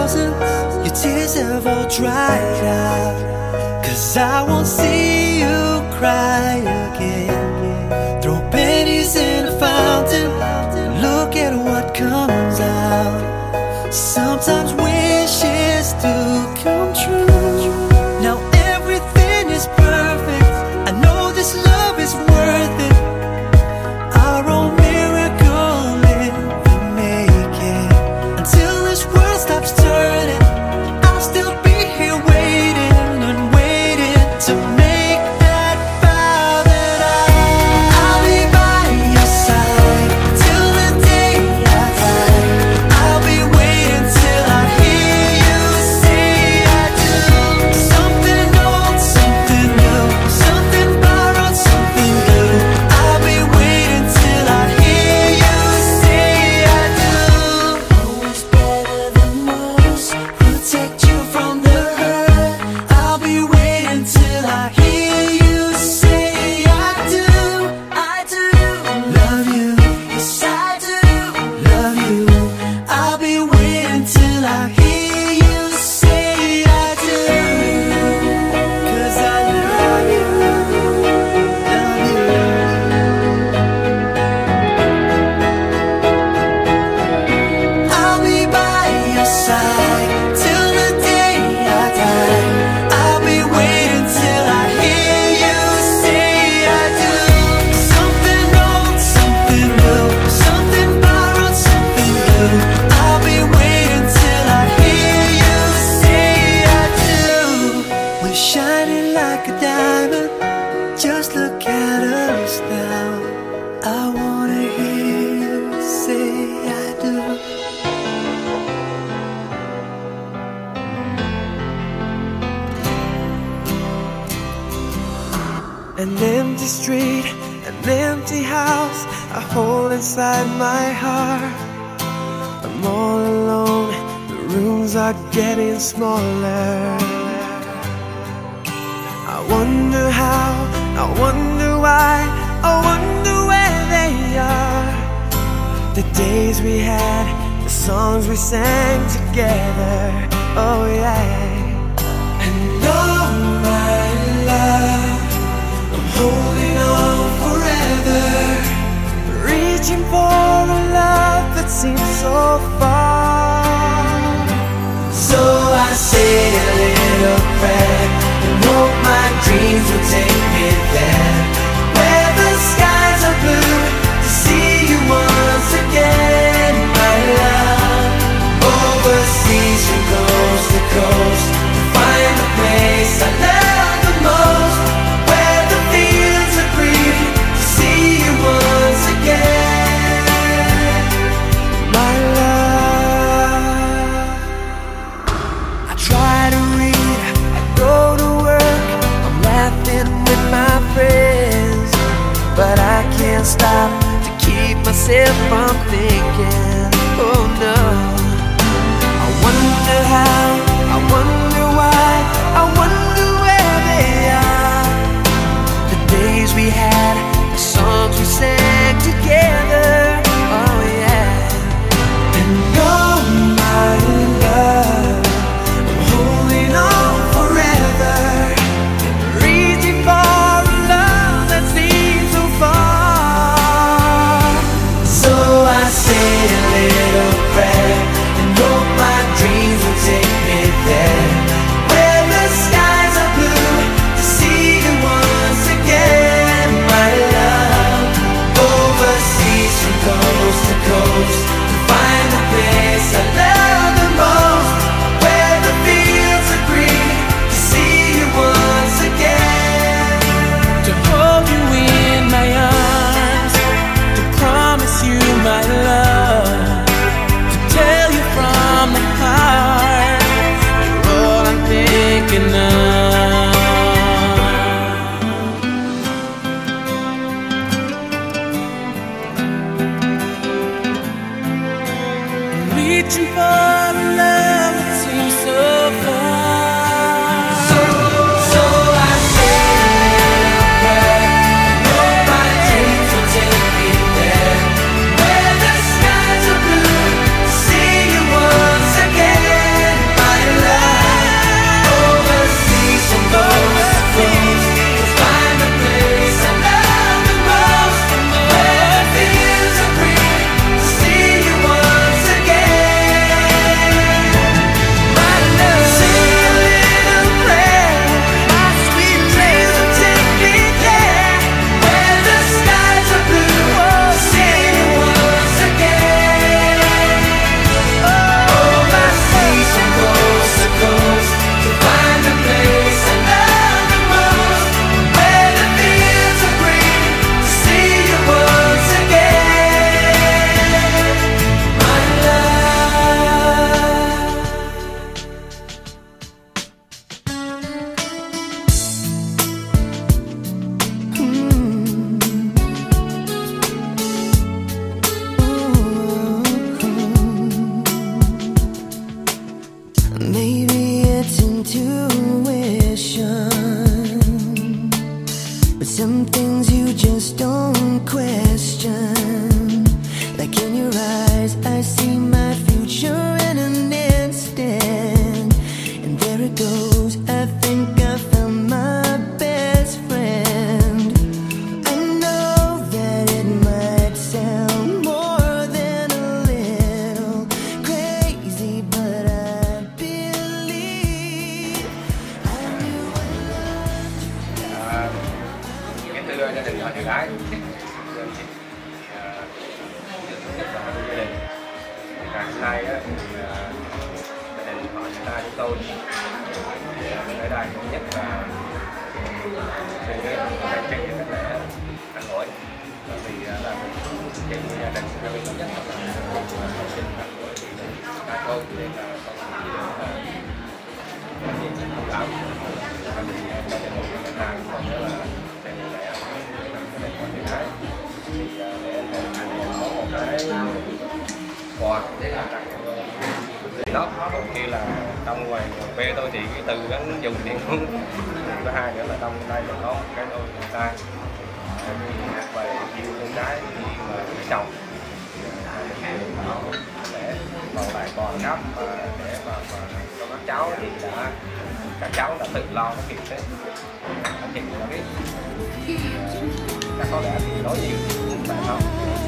thousands, your tears have all dried out. 'Cause I won't see you cry again. Throw pennies in a fountain, look at what comes out. Sometimes wishes do come true. Now everything is perfect, I know this love is worth it. Our own miracle in the making. Until this world stops turning, I'll still be here waiting and waiting to make that vow that I'll be by your side till the day I die. I'll be waiting till I hear you say I do. Something old, something new, something borrowed, something new. I'll be waiting till I hear you say I do. Always better than most, protect you from the hurt. I'll be waiting till I hear you say I do. I do love you, yes I do love you. I'll be waiting till I hear you say I do. 'Cause I love you, love you. I'll be by your side till the day I die. I'll be waiting till I hear you say I do. Something old, something new, something borrowed, something new. I'll be waiting till I hear you say I do. We're shining like a diamond, just look at us now. I wanna hear you say I do. An empty street, an empty house, a hole inside my heart. I'm all alone, the rooms are getting smaller. I wonder how, I wonder why, I wonder where they are. The days we had, the songs we sang together, oh yeah. And oh my love, I'm holding on forever, reaching for a love that seems so far. So I say a little prayer and hope my dreams will take me there, where the skies are blue, to see you once again, my love. Overseas from coast to coast, to find the place I love the most, where the fields are green, to see you once again, my love. I try to read, I go to work, I'm laughing with my friends, but I can't stop to keep myself from thinking, oh no. I wonder how, I wonder why, I wonder where they are. The days we had, the songs we sang together, oh yeah. And oh my love, I'm holding on forever, reaching for a love that seems so far. So Maybe it's intuition, but some things you just don't question. Like in your eyes, I see my future in an instant. And there it goes, I think I found my best friend. I know that it might sound more than a little crazy, but I believe I knew I loved you. Kính thưa gia đình họ chị gái, nhất là gia đình càng sai á thì gia đình họ chúng ta chúng tôi ở đây cũng nhất là trên cái cách lẽ ăn hỏi, bởi vì là trên gia đình gia đình tốt nhất là học sinh ăn hỏi thì các cô thì là không chỉ thông cảm, bởi vì gia đình người ta còn nữa là trên lẽ gia đình họ chị gái thì để anh em có một cái quà để tặng đó. Còn kia là trong ngoài quê tôi thì cái từ gắn dùng điện không. Có hai nữa là trong đây là có một cái đôi con trai về yêu con gái khi mà lấy chồng để vào lại còn gấp để mà cho các cháu thì các cháu đã tự lo cái việc đấy, anh chị đã biết các có lẽ thì nói nhiều cũng phải không.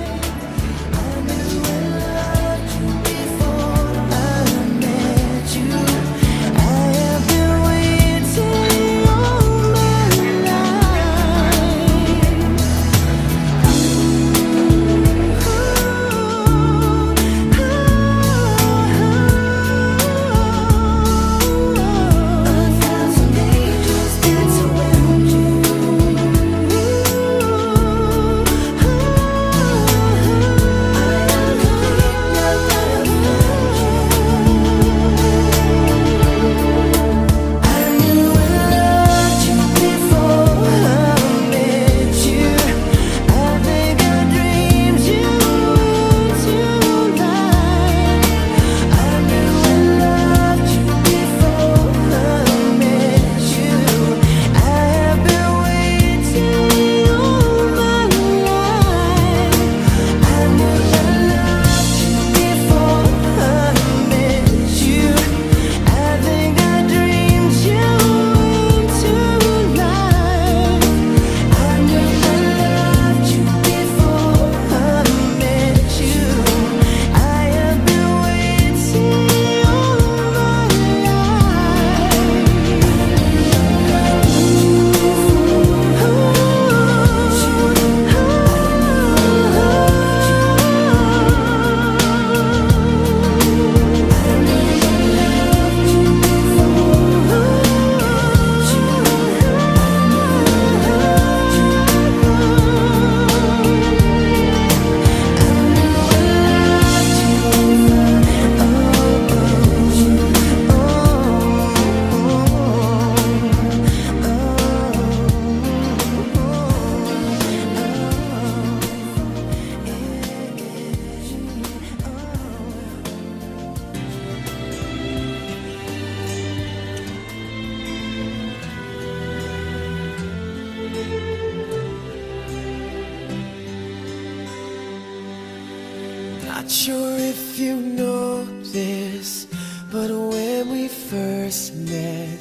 Not sure if you know this, but when we first met,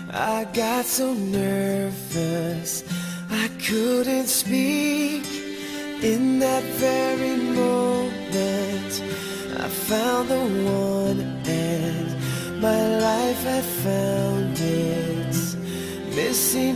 I got so nervous I couldn't speak. In that very moment, I found the one, and my life had found its missing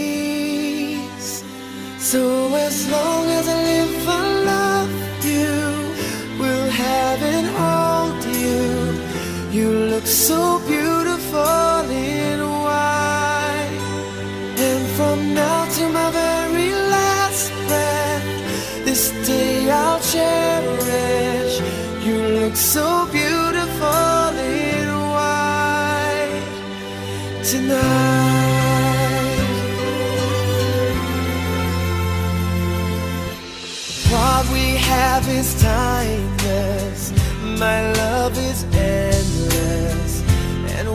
piece. So as long as I live, I love you, will have and hold you. You look so beautiful in white, and from now to my very last breath, this day I'll cherish. You look so beautiful in white tonight. What we have is timeless, my love is endless, and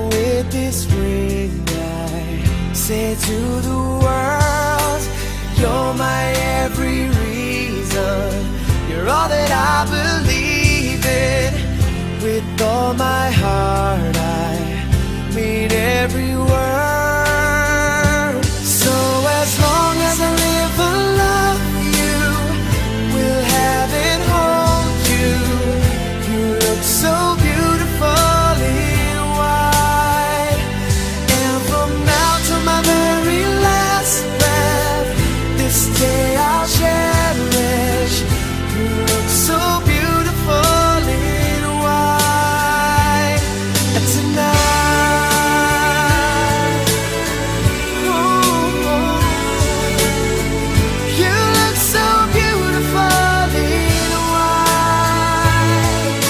this ring, I say to the world, you're my every reason. You're all that I believe in. With all my heart, I mean every word. So as long as I live, I love you. Will have and hold you. You look so beautiful in white. And from now to my very last breath, this day I'll cherish. You look so beautiful in white. And tonight, ooh, you look so beautiful in white.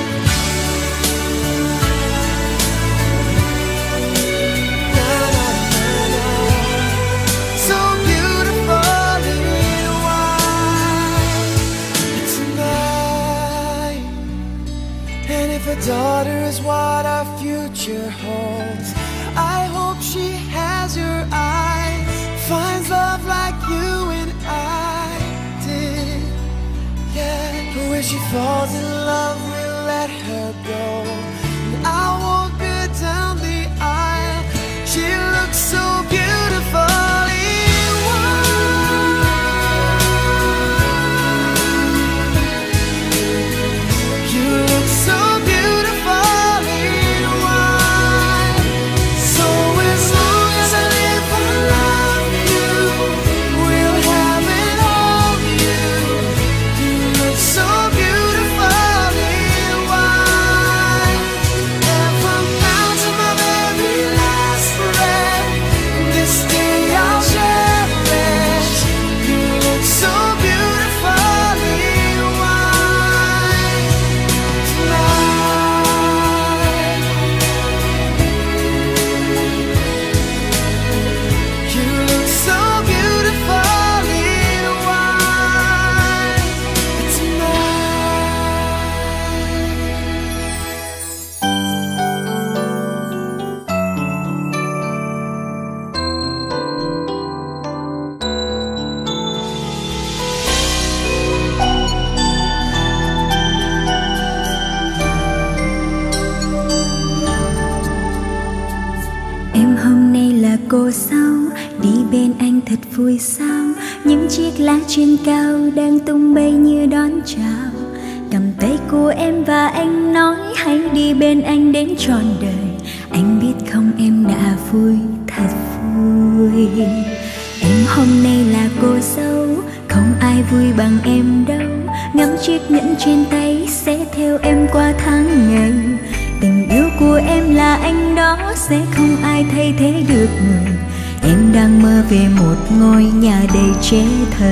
Na, na, na, na. So beautiful in white tonight. And if a daughter is what our future holds, I hope she has your eyes, finds love like you and I did. Yeah, but when she falls in love, we'll let her go. And I'll walk her down the aisle. She looks so beautiful in white. You look so beautiful in white. So as long as I live, I love you. We'll have and hold you. You look so beautiful in white. And from now to my very last breath, this day I'll cherish. You look so beautiful in white tonight. You look so beautiful in white Em hôm nay là cô dâu, đi bên anh thật vui sao. Những chiếc lá trên cao đang tung bay như đón chào. Cầm tay của em và anh nói hãy đi bên anh đến trọn đời. Anh biết không em đã vui, thật vui. Em hôm nay là cô dâu, không ai vui bằng em đâu. Ngắm chiếc nhẫn trên tay sẽ theo em qua tháng ngày. Tình yêu của em là anh đó, sẽ không ai thay thế được người. Em đang mơ về một ngôi nhà đầy trẻ thơ.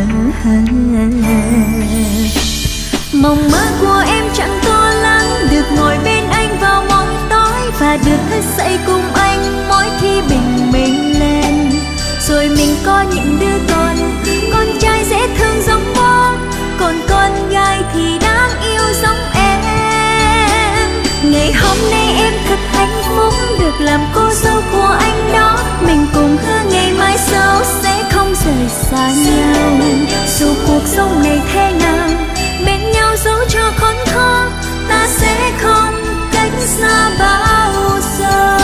Mộng mơ của em chẳng to lắm, được ngồi bên anh vào mỗi tối và được thức dậy cùng anh mỗi khi bình minh lên. Rồi mình có những đứa con trai dễ thương giống bố, còn con gái thì đáng yêu giống em. Ngày hôm nay em thật hạnh phúc được làm cô dâu của anh đó. Mình cùng hứa ngày mai sau sẽ không rời xa nhau. Dù cuộc sống này thế nào, bên nhau dẫu cho khốn khó, ta sẽ không cách xa bao giờ.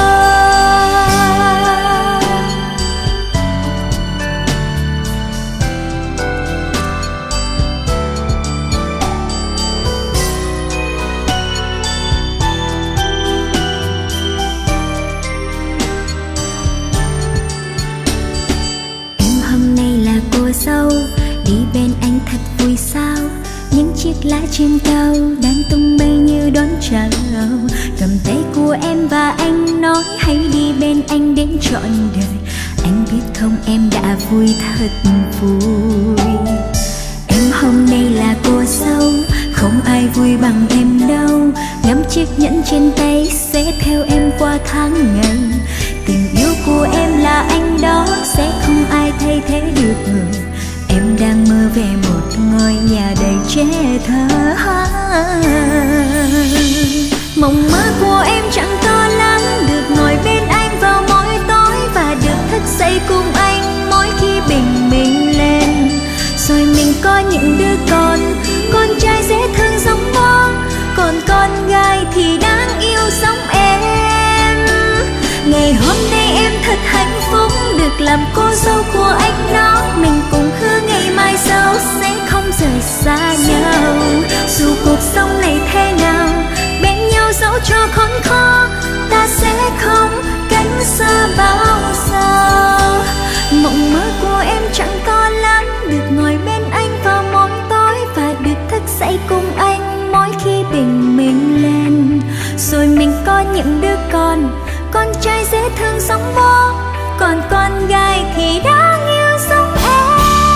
Dâu đi bên anh thật vui sao. Những chiếc lá trên cao đang tung bay như đón chào. Cầm tay của em và anh nói hãy đi bên anh đến trọn đời. Anh biết không em đã vui thật vui. Em hôm nay là cô dâu, không ai vui bằng em đâu. Ngắm chiếc nhẫn trên tay sẽ theo em qua tháng ngày. Tình yêu của em là anh đó, sẽ không ai thay thế được người. Em đang mơ về một ngôi nhà đầy trẻ thơ. Mộng mơ của em chẳng to lắm, được ngồi bên anh Ngày hôm nay em thật hạnh phúc được làm cô dâu của anh đó. Mình cùng hứa ngày mai sau sẽ không rời xa nhau. Dù cuộc sống này thế nào, bên nhau dẫu cho khốn khó, ta sẽ không cách xa bao giờ. Mộng mơ của em chẳng to lắm, được ngồi bên anh vào mỗi tối và được thức dậy cùng anh mỗi khi bình minh lên. Rồi mình có những đứa con trai dễ thương giống bố, còn con gái thì đáng yêu giống em.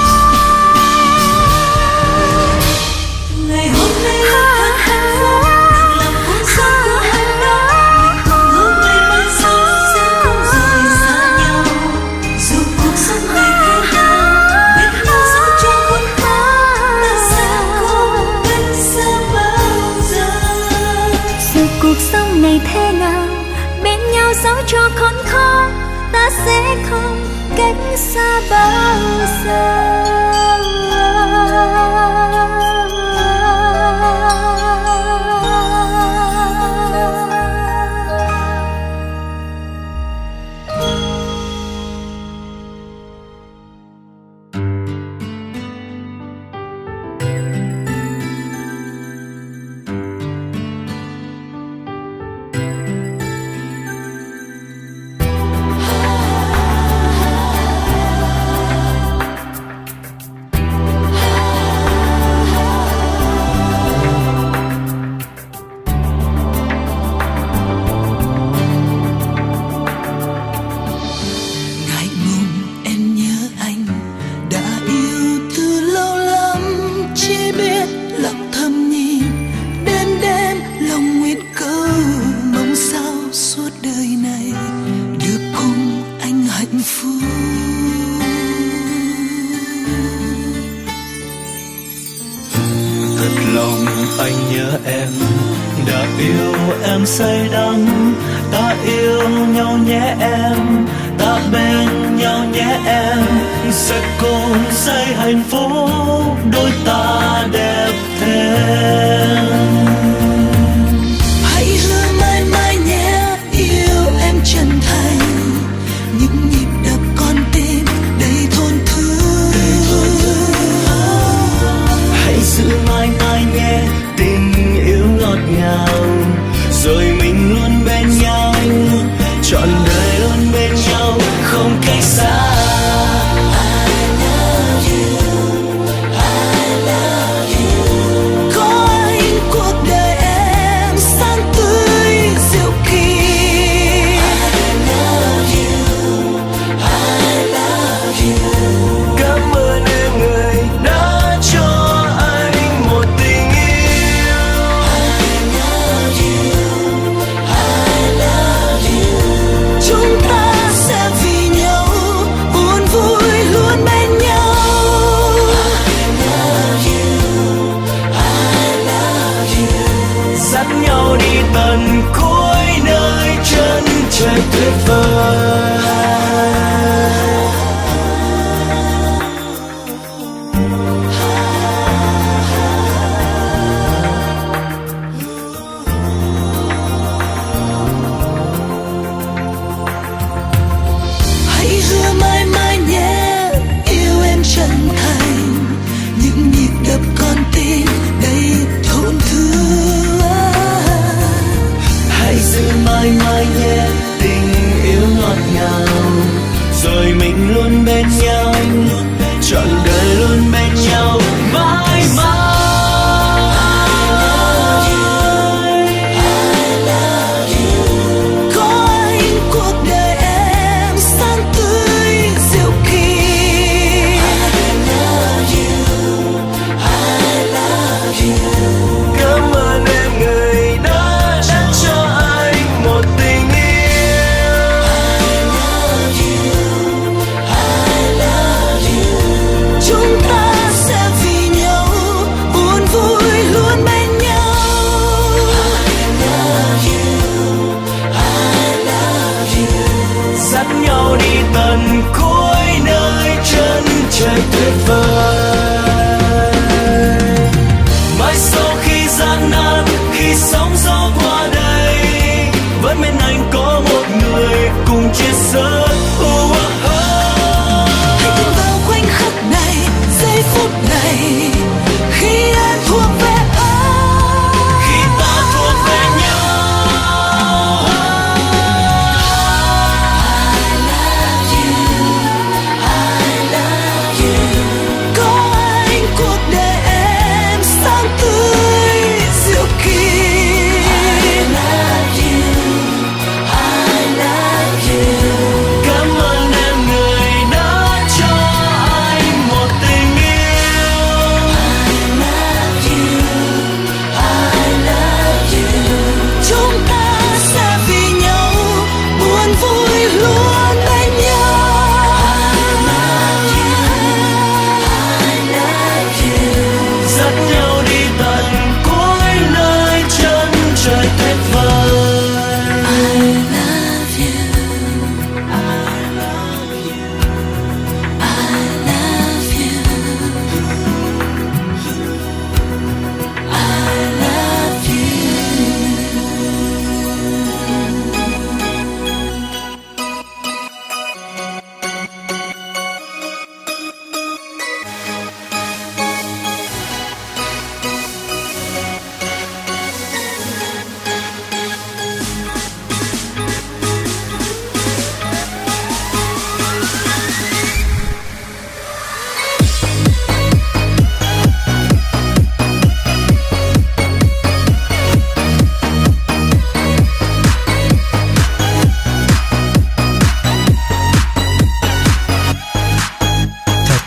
Ngày hôm nay thật hạnh phúc làm cuộc sống của anh đó. Mình cùng hứa ngày mai sau sẽ không rời xa nhau. Dù cuộc sống này thế nào, bên nhau dẫu cho khốn khó, ta sẽ không cách xa bao giờ. Dù cuộc sống này thế nào, bên nhau dẫu cho khốn khó, ta sẽ không cách xa bao giờ. Anh nhớ em, đã yêu em say đắm. Ta yêu nhau nhé em, ta bên nhau nhé em. Sẽ cùng xây hạnh phúc, đôi ta đẹp thêm. Hãy hứa mãi mãi nhé, yêu em chân thành. Những nhịp đập con tim đầy thôn thương. Hãy giữ mãi mãi nhé, tình yêu ngọt ngào. Rồi mình luôn bên nhau, trọn đời luôn bên nhau, không cách xa. I love you, I love you. Có anh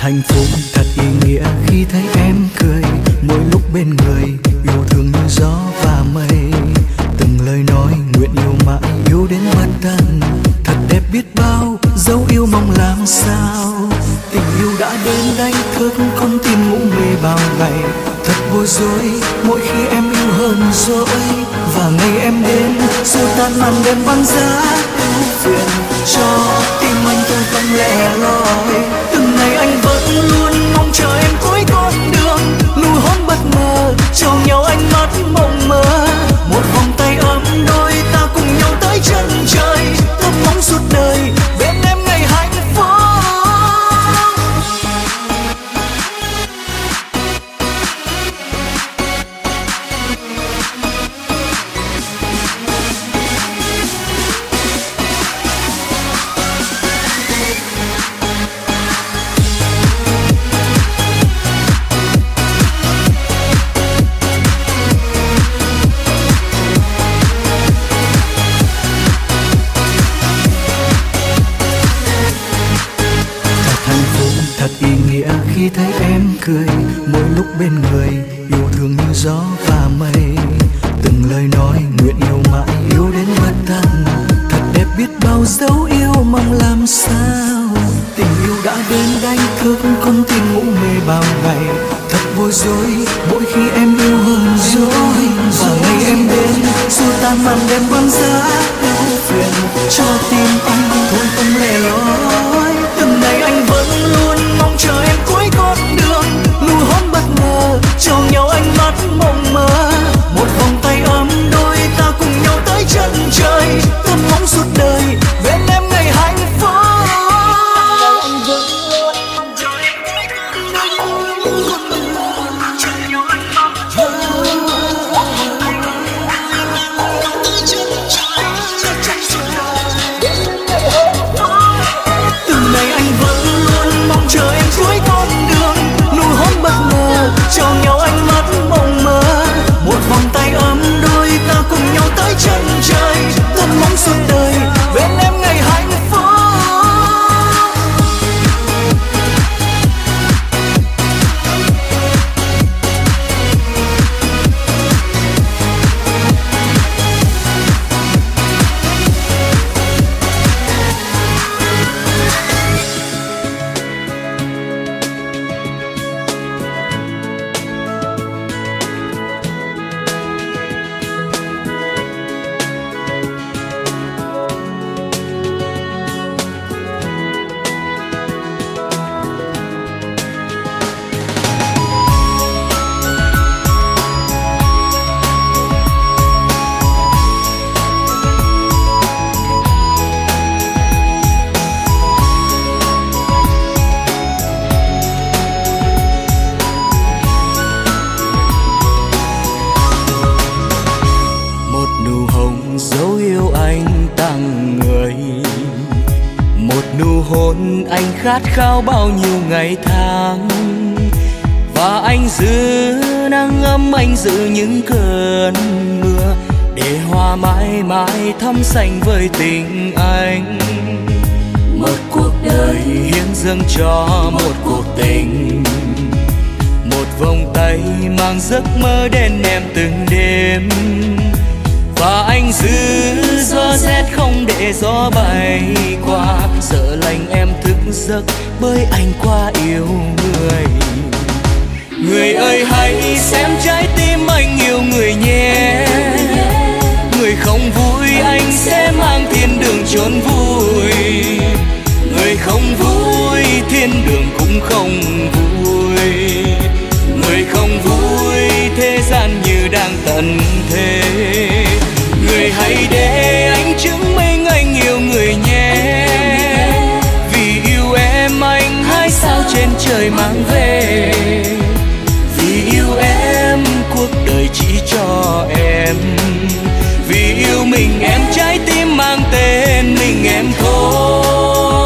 hạnh phúc thật ý nghĩa khi thấy em cười, mỗi lúc bên người yêu thương như gió và mây. Từng lời nói nguyện yêu mãi, yêu đến bất tận, thật đẹp biết bao, dấu yêu mong làm sao. Tình yêu đã đến đánh thức con tim ngủ mê bao ngày, thật bối rối mỗi khi em yêu hơn dỗi. Và ngày em đến dù tan màn đêm băng giá ưu phiền, cho tim anh không không lẻ loi. Từng ngày anh vẫn luôn mong chờ em cuối con đường, nụ hôn bất ngờ cho nhau ánh mắt mộng mơ. Một vòng tay ấm đôi ta cùng nhau tới chân trời, ước mong suốt đời bên em ngày hạnh phúc. Khi thấy em cười, mỗi lúc bên người yêu thương như gió và mây. Từng lời nói nguyện yêu mãi, yêu đến bất tận, thật đẹp biết bao dấu yêu mong làm sao. Tình yêu đã đến đánh thức con tim ngủ mê bao ngày, thật bối rối mỗi khi em yêu hơn dối. Và ngày em đến dù tan màn đêm băng giá ưu phiền, cho tim anh thôi không lẻ loi. Từng ngày anh vẫn luôn mong chờ em cuối con đường, nụ hôn bất ngờ cho nhau ánh mắt mộng mơ. Một vòng tay ấm đôi ta cùng nhau tới chân trời, ước mong suốt đời bên em ngày hạnh phúc. Anh vẫn luôn mong chờ em cuối con đường, cho nhau ánh mắt từng ngày anh vẫn luôn mong chờ em cuối con đường, nụ hôn bất ngờ cho nhau ánh mắt mộng mơ. Một vòng tay ấm đôi ta cùng nhau tới chân trời, ước mong suốt đời bên em ngày hạnh phúc. Anh khát khao bao nhiêu ngày tháng, và anh giữ nắng ấm, anh giữ những cơn mưa, để hoa mãi mãi thắm xanh với tình anh. Một cuộc đời hiến dâng cho một cuộc tình, một vòng tay mang giấc mơ đến em từng đêm. Và anh giữ gió rét không để gió bay qua, sợ lạnh em thức giấc bởi anh quá yêu người. Người ơi hãy xem trái tim anh yêu người nhé, người không vui anh sẽ mang thiên đường chốn vui. Người không vui thiên đường cũng không vui, người không vui thế gian như đang tận thế. Người hãy để anh chứng minh anh yêu người nhé, vì yêu em anh hái sao trên trời mang về. Vì yêu em cuộc đời chỉ cho em, vì yêu mình em trái tim mang tên mình em thôi.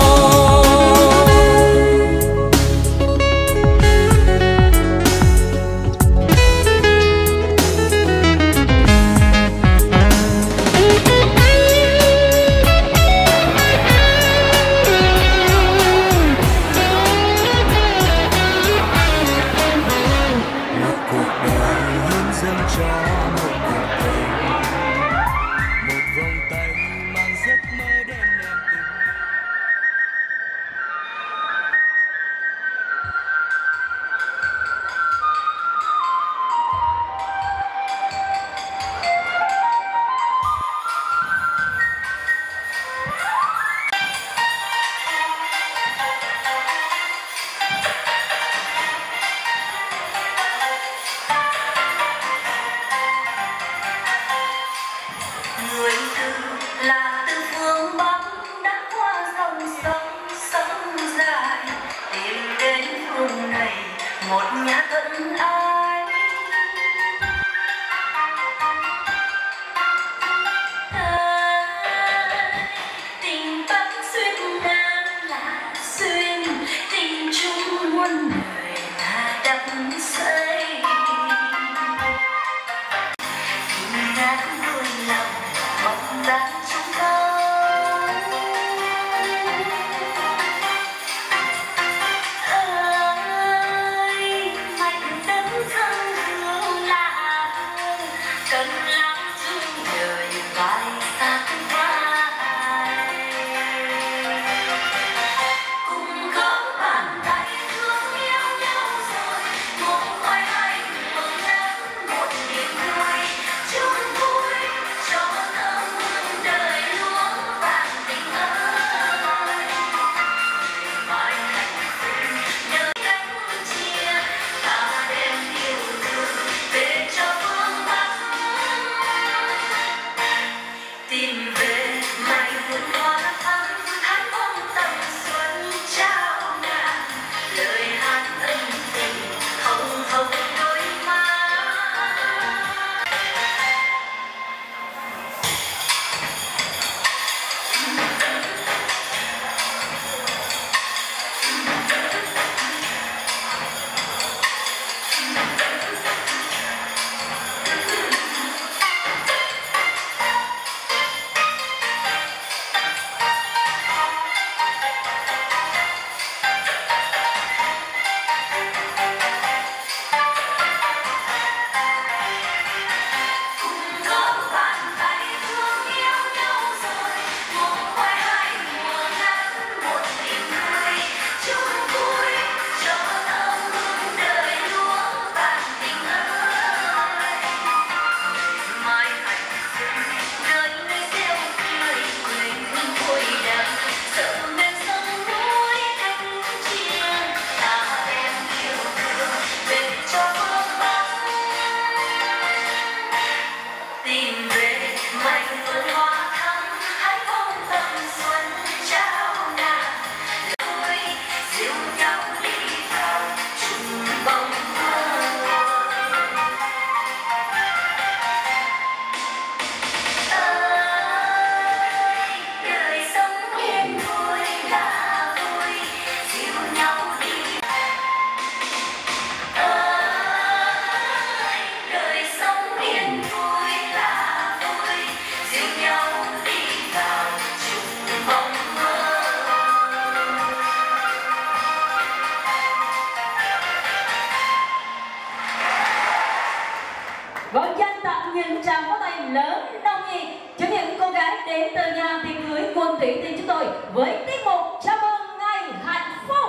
chúng tôi với tiết mục chào mừng ngày hạnh phúc.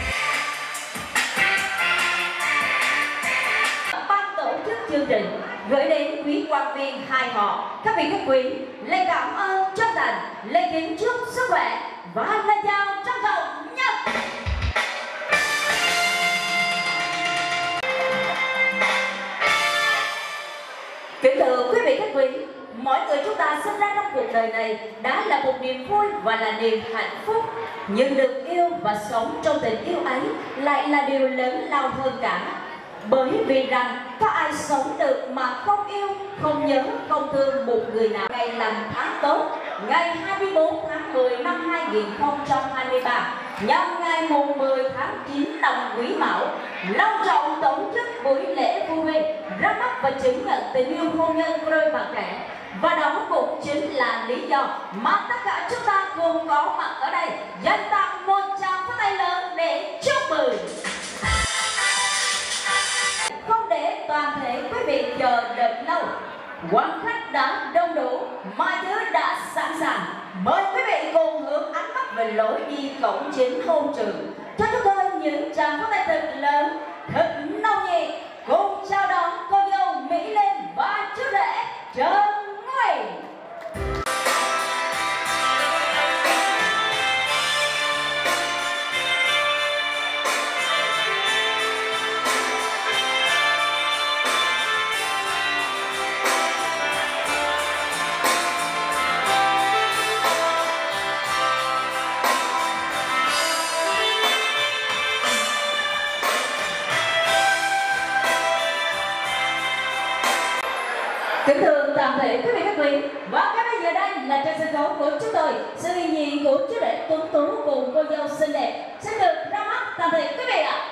Ban tổ chức chương trình gửi đến quý quan viên hai họ, các vị khách quý lời cảm ơn chân thành, lời kính chúc sức khỏe và lời chào trân trọng nhất. Kính thưa quý vị khách quý, mỗi người chúng ta sinh ra trong cuộc đời này đã là một niềm vui và là niềm hạnh phúc. Nhưng được yêu và sống trong tình yêu ấy lại là điều lớn lao hơn cả. Bởi vì rằng có ai sống được mà không yêu, không nhớ, không thương một người nào. Ngày lành tháng tốt, ngày 24 tháng 10 năm 2023, nhân ngày mùng 10 tháng 9 năm Quý Mão, long trọng tổ chức buổi lễ vu về ra mắt và chứng nhận tình yêu hôn nhân của đôi bạn trẻ. Và đó cũng chính là lý do mà tất cả chúng ta cùng có mặt ở đây, dành tặng một tràng pháo tay lớn để chúc mừng. Không để toàn thể quý vị chờ đợi lâu, quan khách đã đông đủ, mọi thứ đã sẵn sàng. Mời quý vị cùng hướng ánh mắt về lối đi cổng chính hôn trường. Cho chúng tôi những tràng pháo tay thật lớn, thật nồng nhiệt, cùng chào đón cô dâu Mỹ Linh và chú rể Trần Nguy. Kính thưa toàn thể quý vị khách quý, và ngay bây giờ đây là trên sân khấu của chúng tôi, sự hiện diện của chú rể tuấn tú cùng cô dâu xinh đẹp sẽ được ra mắt toàn thể quý vị ạ.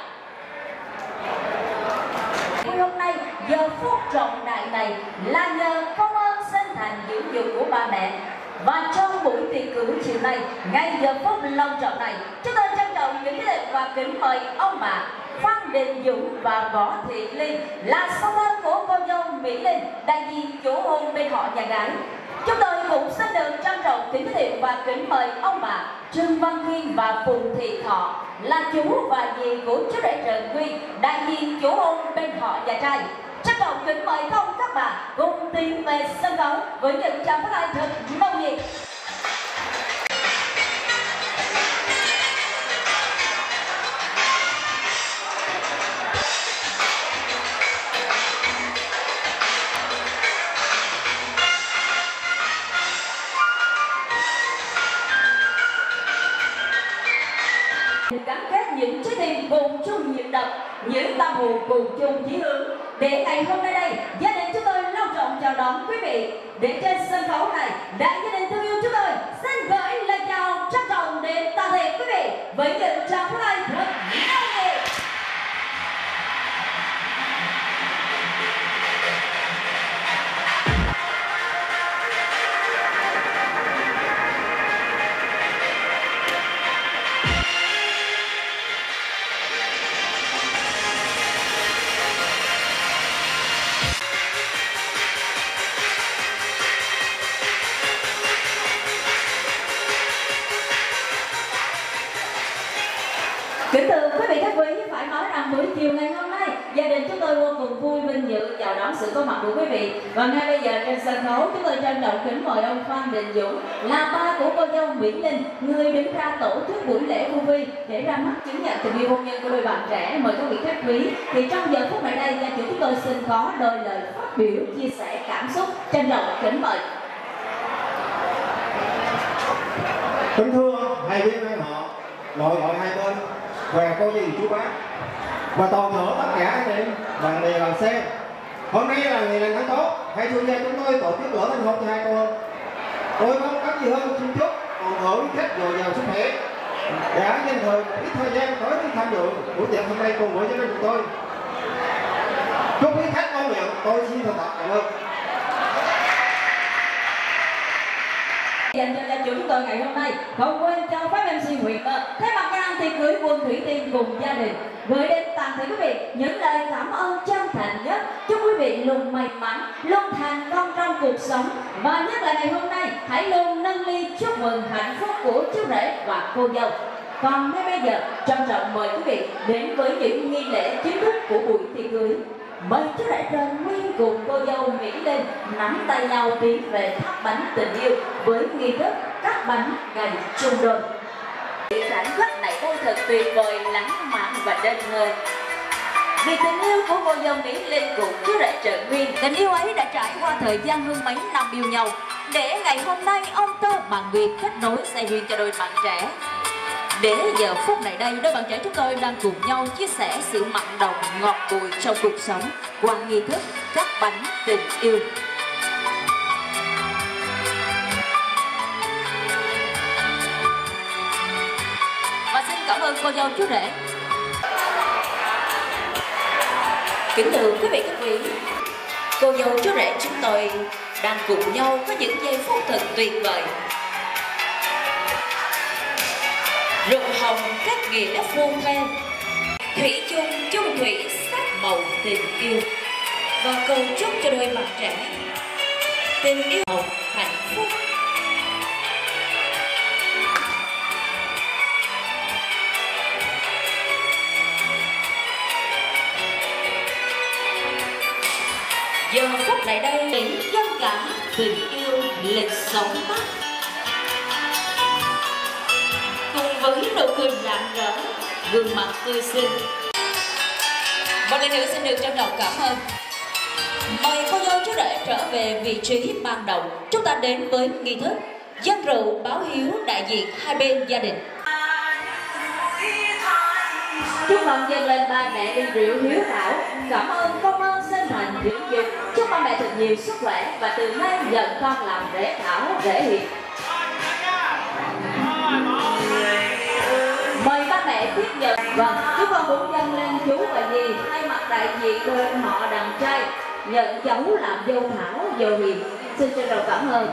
Hôm nay giờ phút trọng đại này là nhờ công ơn sinh thành dưỡng dục của ba mẹ. Và trong buổi tiệc cưới chiều nay, ngay giờ phút long trọng này, chúng tôi trân trọng những cái và kính mời ông bà Phan Đình Dũng và Võ Thị Ly là song thân của cô dâu Mỹ Linh, đại diện chủ hôn bên họ nhà gái. Chúng tôi cũng xin được trân trọng kính giới thiệu và kính mời ông bà Trương Văn Kiên và Phùng Thị Thọ là chú và dì của chú rể Trần Nguy, đại diện chủ hôn bên họ nhà trai. Trân trọng kính mời ông các bà cùng tiến về sân khấu với những tràng pháo tay thật nồng nhiệt. Gắn kết những trái tim cùng chung nhịp đập, những tâm hồn cùng chung chí hướng, để ngày hôm nay đây gia đình chúng tôi long trọng chào đón quý vị. Để trên sân khấu này, đại gia đình thương yêu chúng tôi xin gửi lời chào trân trọng đến toàn thể quý vị với những tràng pháo tay thật nồng nhiệt. Kính thưa quý vị khách quý, phải nói rằng buổi chiều ngày hôm nay gia đình chúng tôi vô cùng vui vinh dự chào đón sự có mặt của quý vị. Và ngay bây giờ trên sân khấu chúng tôi trân trọng kính mời ông Phan Đình Dũng là ba của cô dâu Mỹ Linh, người đứng ra tổ chức buổi lễ vu vi để ra mắt chứng nhận tình yêu hôn nhân của đôi bạn trẻ. Mời các vị khách quý. Thì trong giờ phút này đây gia chủ chúng tôi xin có đôi lời phát biểu chia sẻ cảm xúc. Trân trọng kính mời. Kính thưa hai viên hai họ, gọi hai bên, và cô dì chú bác và toàn thể tất cả anh em bạn bè vào xem. Hôm nay là ngày lành tháng tốt, hãy thương gia chúng tôi tổ chức lễ thành hôn cho hai cô. Tôi không có gì hơn xin chúc toàn thể quý khách dồi dào sức khỏe, đã dành ít thời gian tới đi tham dự buổi tiệc hôm nay cùng với gia đình của tôi. Chúc quý khách ngon miệng, tôi xin thật cảm ơn. Dành cho gia chủ chúng tôi ngày hôm nay, không quên cho phép MC Huyền thay mặt nhà hàng tiệc cưới Quân Thủy Tiên cùng gia đình gửi đến toàn thể quý vị những lời cảm ơn chân thành nhất. Chúc quý vị vị luôn may mắn, luôn thành công trong cuộc sống. Và nhất là ngày hôm nay, hãy luôn nâng ly chúc mừng hạnh phúc của chú rể và cô dâu. Còn ngay bây giờ, trân trọng mời quý vị đến với những nghi lễ chính thức của buổi tiệc cưới. Mời chú rể Trần Nguyên cùng cô dâu Mỹ Linh nắm tay nhau tiến về thắp bánh tình yêu với nghi thức cắt bánh ngày chung đôi. Cảnh khách này đây thật tuyệt vời, lãng mạn và đơn người. Vì tình yêu của cô dâu Mỹ Linh cùng chú rể Trần Nguyên, tình yêu ấy đã trải qua thời gian hơn mấy năm yêu nhau, để ngày hôm nay ông Tơ bà Nguyệt kết nối xe duyên cho đôi bạn trẻ. Để giờ phút này đây, đôi bạn trẻ chúng tôi đang cùng nhau chia sẻ sự mặn nồng ngọt bùi trong cuộc sống qua nghi thức cắt bánh tình yêu. Và xin cảm ơn cô dâu chú rể. Kính thưa quý vị các quý, cô dâu chú rể chúng tôi đang cùng nhau có những giây phút thật tuyệt vời. Rượu hồng kết nghĩa vô ve, thủy chung chung thủy sắc màu tình yêu, và cầu chúc cho đôi bạn trẻ tình yêu hạnh phúc. Giờ phút này đây những dân cảm tình yêu lịch sống mắt, cùng với nụ cười rạng rỡ, gương mặt tươi xinh. Một lần nữa xin được trân trọng cảm ơn. Mời cô dâu chú rể trở về vị trí ban đầu. Chúng ta đến với nghi thức dâng rượu báo hiếu đại diện hai bên gia đình. Chúc mừng dâng lên ba mẹ ly rượu hiếu thảo. Cảm ơn công ơn sinh thành dưỡng dục. Chúc ba mẹ thật nhiều sức khỏe và từ nay nhận con làm rể thảo rể hiền. Mời ba mẹ tiếp nhận. Vâng, chúng con cũng dâng lên chú và dì thay mặt đại diện đôi họ đàn trai nhận cháu làm dâu thảo dâu hiền. Xin trân trọng cảm ơn.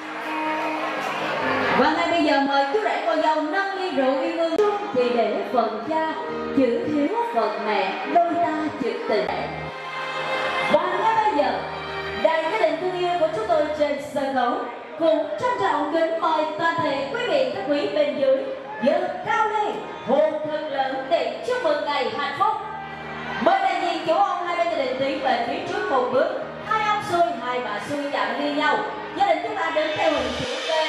Và ngay bây giờ mời chú rể cô dâu nâng ly rượu uy ngư chung thì để phần cha chữ hiếu phần mẹ đôi ta chữ tình. Và ngay bây giờ đại gia đình thương yêu của chúng tôi trên sân khấu cũng trân trọng kính mời toàn thể quý vị các quý bên dưới giơ cao lên hồn thật lớn để chúc mừng ngày hạnh phúc. Mời đại diện chủ ông hai bên gia đình tiến về phía trước một bước, hai ông xuôi hai bà xuôi chạm đi nhau. Gia đình chúng ta đứng theo hình chữ V.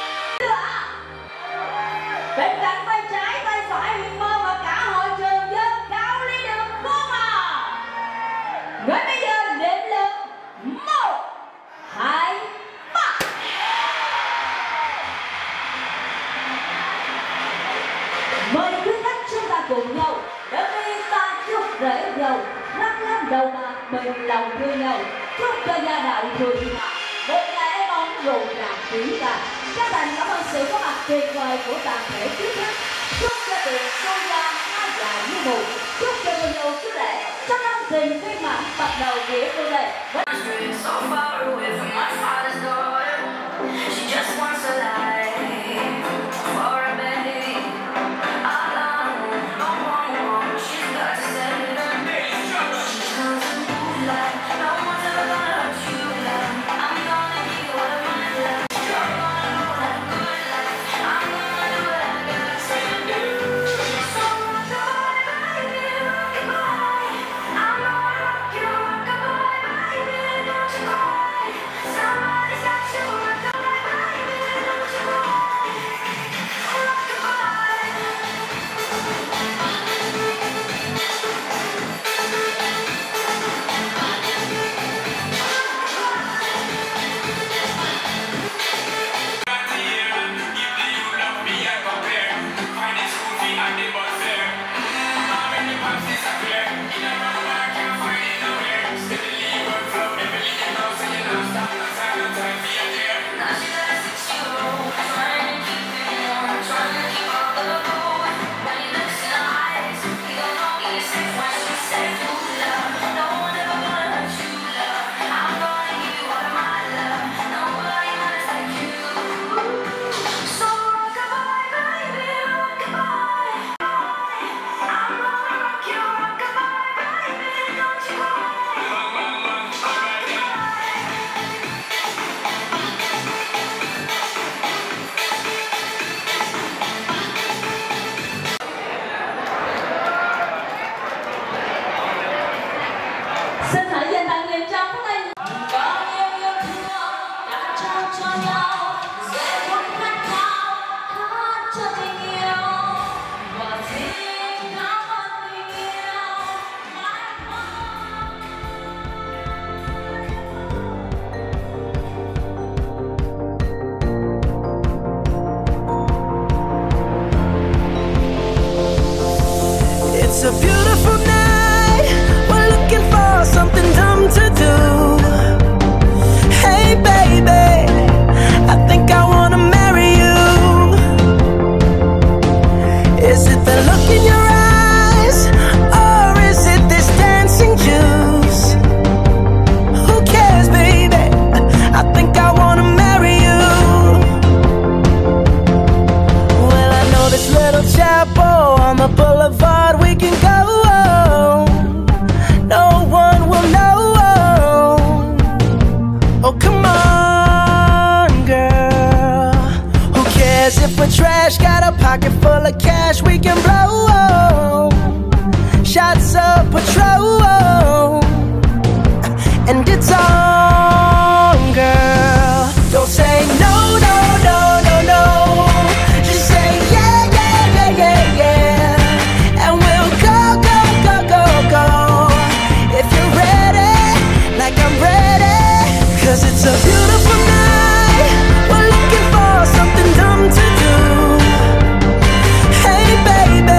Bên cạnh tay trái tay phải Huyền Mơ và cả hội trường giơ cao ly được không à? Ngay bây giờ đếm lên 1, 2, 3. Mời quý khách chúng ta cùng nhau để đi ta chúc rể dâu năm năm đầu bạc bình lòng thương nhau, chúc cho gia đạo thường hòa, một ngày êm ấm rộn ràng quý cả. Các bạn cảm ơn sự có mặt tuyệt vời của toàn thể quý khách. Chúc cho tiền sâu gia hai dài như mù, chúc cho người dâu chú rể trong năm tình viên mãn bắt đầu nghĩa vui đời. tình yêu và xin cảm ơn tình yêu mãi mãi. It's a beautiful night. We're looking for something dumb to do. Hey baby, I think I wanna marry you. Is it the look in your eyes, or is it this dancing juice? Who cares, baby? I think I wanna marry you. Well, I know this little chapel on the boulevard we can go. No one will know. Oh, come on, girl. Who cares if we're trash? Got a pocket full of cash we can blow. Shots of Patrol, and it's on, girl. Don't say no, no, no, no, no. Just say yeah, yeah, yeah, yeah, yeah. And we'll go, go, go, go, go. If you're ready, like I'm ready. 'Cause it's a beautiful night. We're looking for something dumb to do. Hey baby,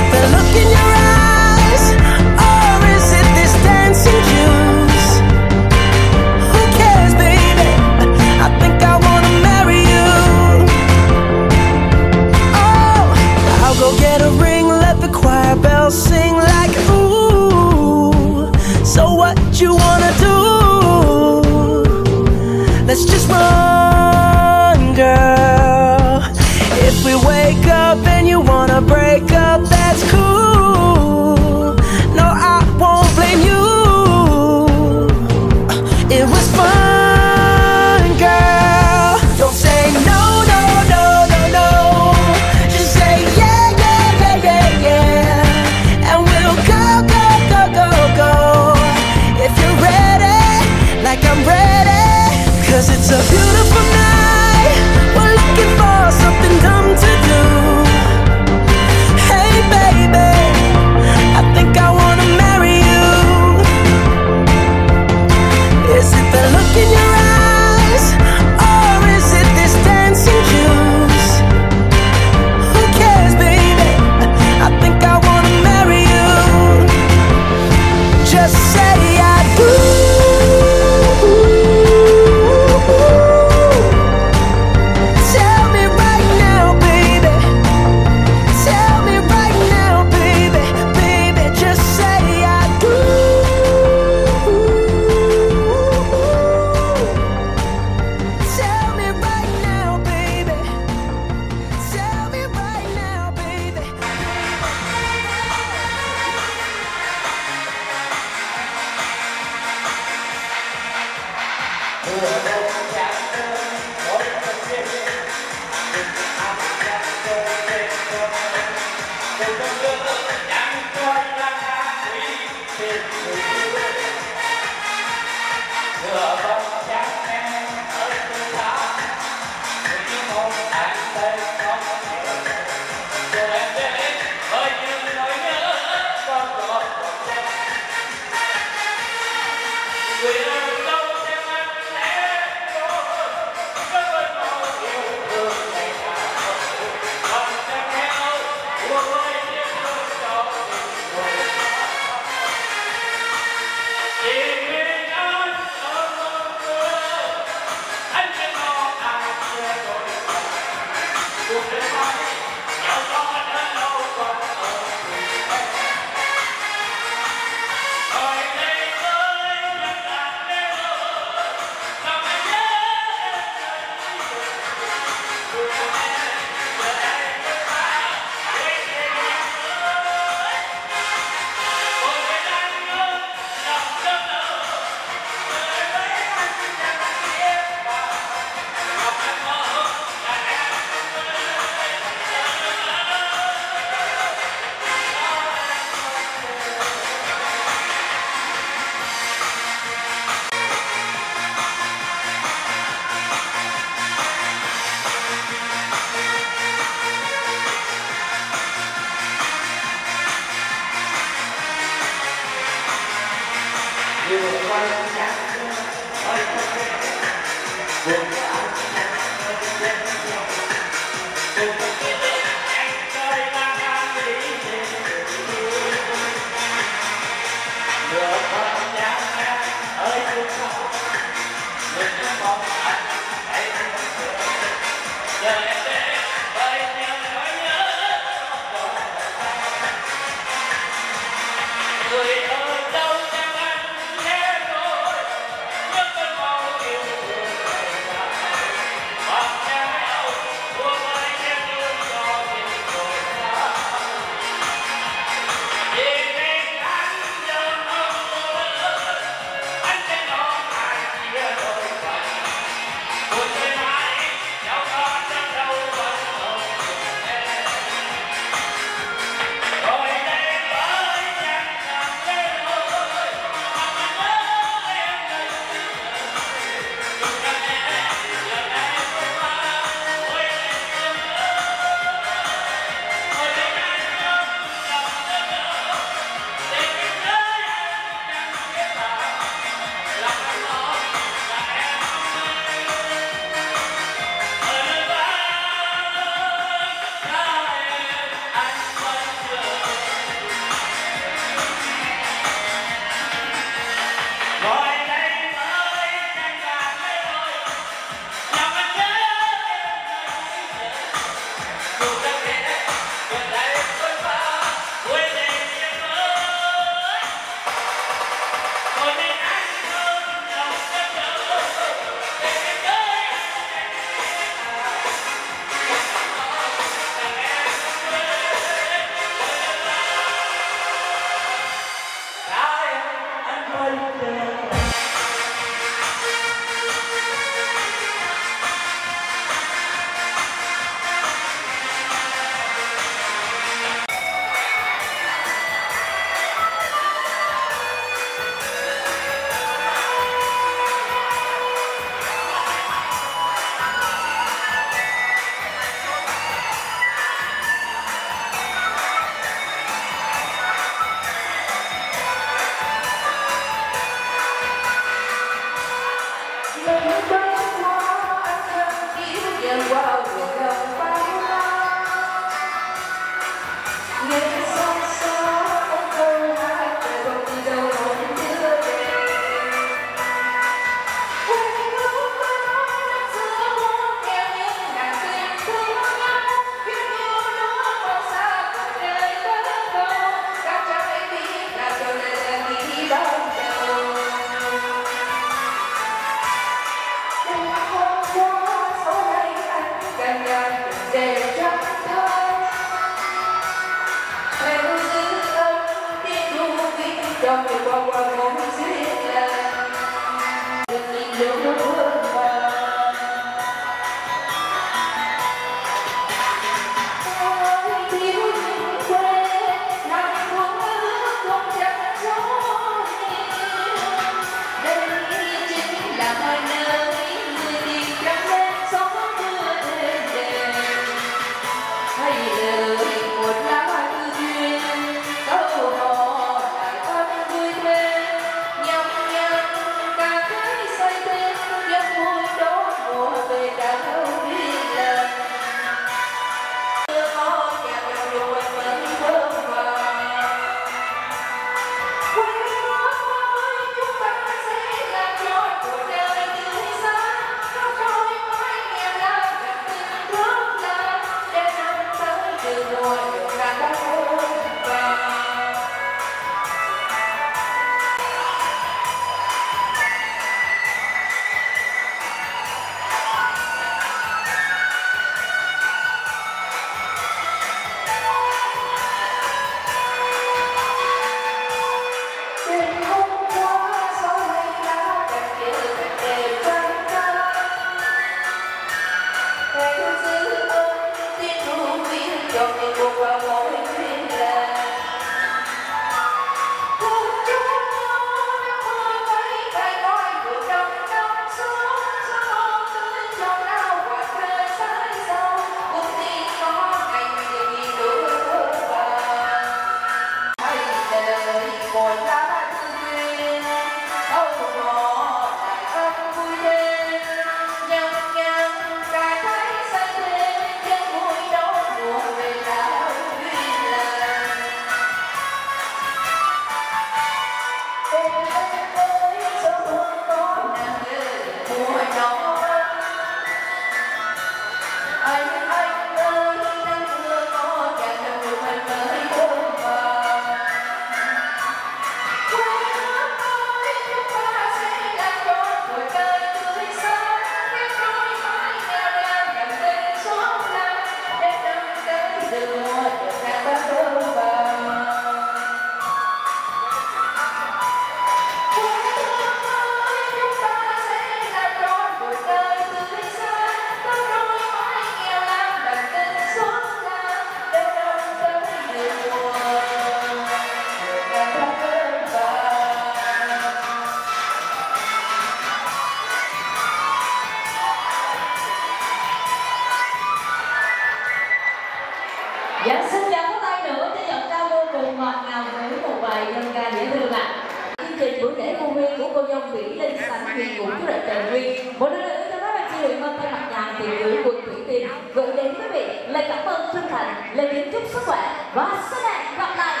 Dạ, xin chào các tay nữa cho giọng ca vô cùng ngọt ngào với một bài dân ca dễ thương ạ. Chương trình buổi lễ hôn nguyên của cô dâu Mỹ Linh Sánh Huyền cũng chú rể Trần Nguyên. Một lần nữa cho các bạn chị Huyền Vân thay mặt dàn tiền gửi quần thủy tiên gửi đến quý vị lời cảm ơn chân thành, lời kính chúc sức khỏe và sau này gặp lại.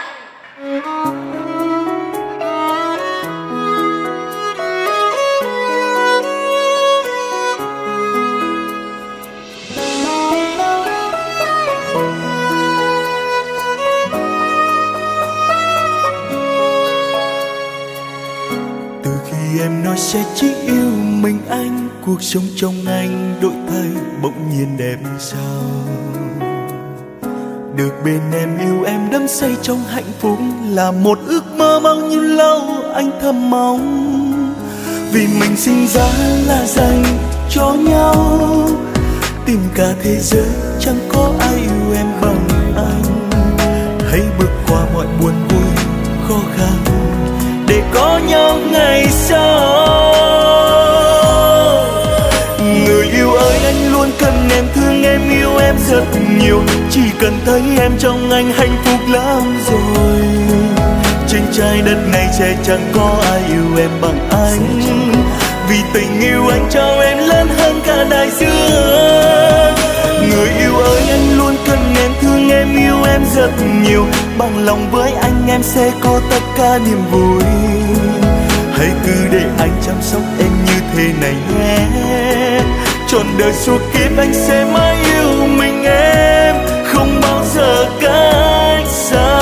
Em nói sẽ chỉ yêu mình anh, cuộc sống trong anh đổi thay bỗng nhiên đẹp sao. Được bên em yêu em đắm say trong hạnh phúc là một ước mơ bao nhiêu lâu anh thầm mong. Vì mình sinh ra là dành cho nhau, tìm cả thế giới chẳng có ai yêu em bằng anh. Hãy bước qua mọi buồn vui khó khăn để có nhau ngày sau. Người yêu ơi, anh luôn cần em, thương em, yêu em rất nhiều. Chỉ cần thấy em trong anh hạnh phúc lắm rồi. Trên trái đất này sẽ chẳng có ai yêu em bằng anh. vì tình yêu anh trao em lớn hơn cả đại dương. Người yêu ơi, anh luôn cần em, thương em, yêu em rất nhiều. Bằng lòng với anh em sẽ có tất cả niềm vui. Hãy cứ để anh chăm sóc em như thế này nhé. Trọn đời suốt kiếp anh sẽ mãi yêu mình em, không bao giờ cách xa.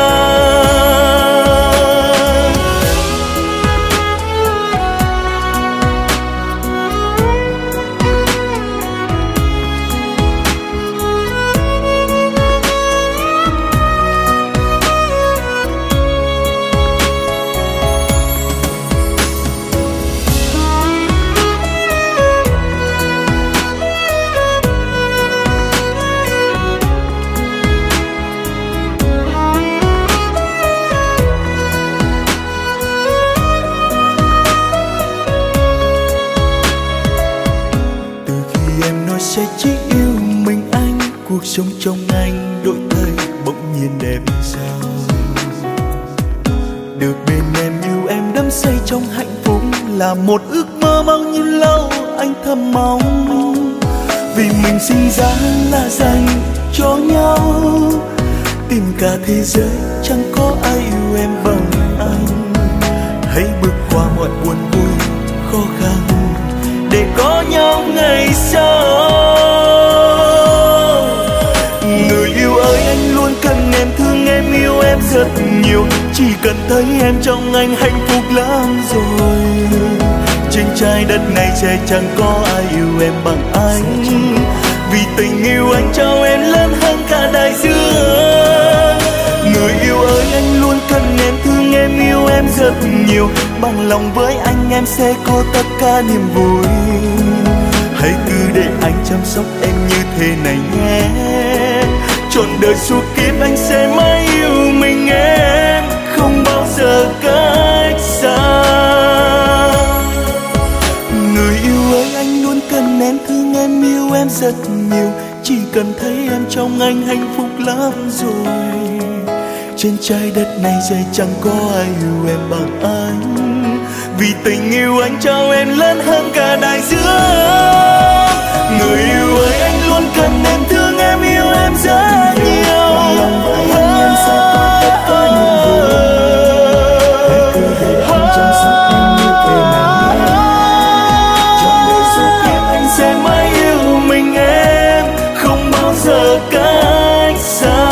Sẽ chỉ yêu mình anh, cuộc sống trong anh đổi thay bỗng nhiên đẹp sao. Được bên em yêu em đắm say trong hạnh phúc là một ước mơ bao nhiêu lâu anh thầm mong. Vì mình sinh ra là dành cho nhau, tìm cả thế giới chẳng có ai yêu em bằng anh. Hãy bước qua mọi buồn vui khó khăn để có nhau ngày sau. Người yêu ơi, anh luôn cần em, thương em, yêu em rất nhiều. Chỉ cần thấy em trong anh hạnh phúc lắm rồi. Trên trái đất này sẽ chẳng có ai yêu em bằng anh. Vì tình yêu anh trao em lớn hơn cả đại dương. Người yêu ơi, anh luôn cần em, thương em, yêu em rất nhiều. Bằng lòng với anh em sẽ có tất cả niềm vui. Hãy cứ để anh chăm sóc em như thế này nhé. Trọn đời suốt kiếp anh sẽ mãi yêu mình em, không bao giờ cách xa. Người yêu ơi, anh luôn cần em, thương em, yêu em rất nhiều. Chỉ cần thấy em trong anh hạnh phúc lắm rồi. Trên trái đất này sẽ chẳng có ai yêu em bằng anh. Vì tình yêu anh trao em lớn hơn cả đại dương. Người yêu ơi, anh luôn cần em, thương em, yêu em rất nhiều. Bằng lòng với anh em sẽ có tất cả niềm vui. Hãy cứ để anh chăm sóc em như thế này nhé. Trong đời suốt kiếp anh sẽ mãi yêu mình em, không bao giờ cách xa.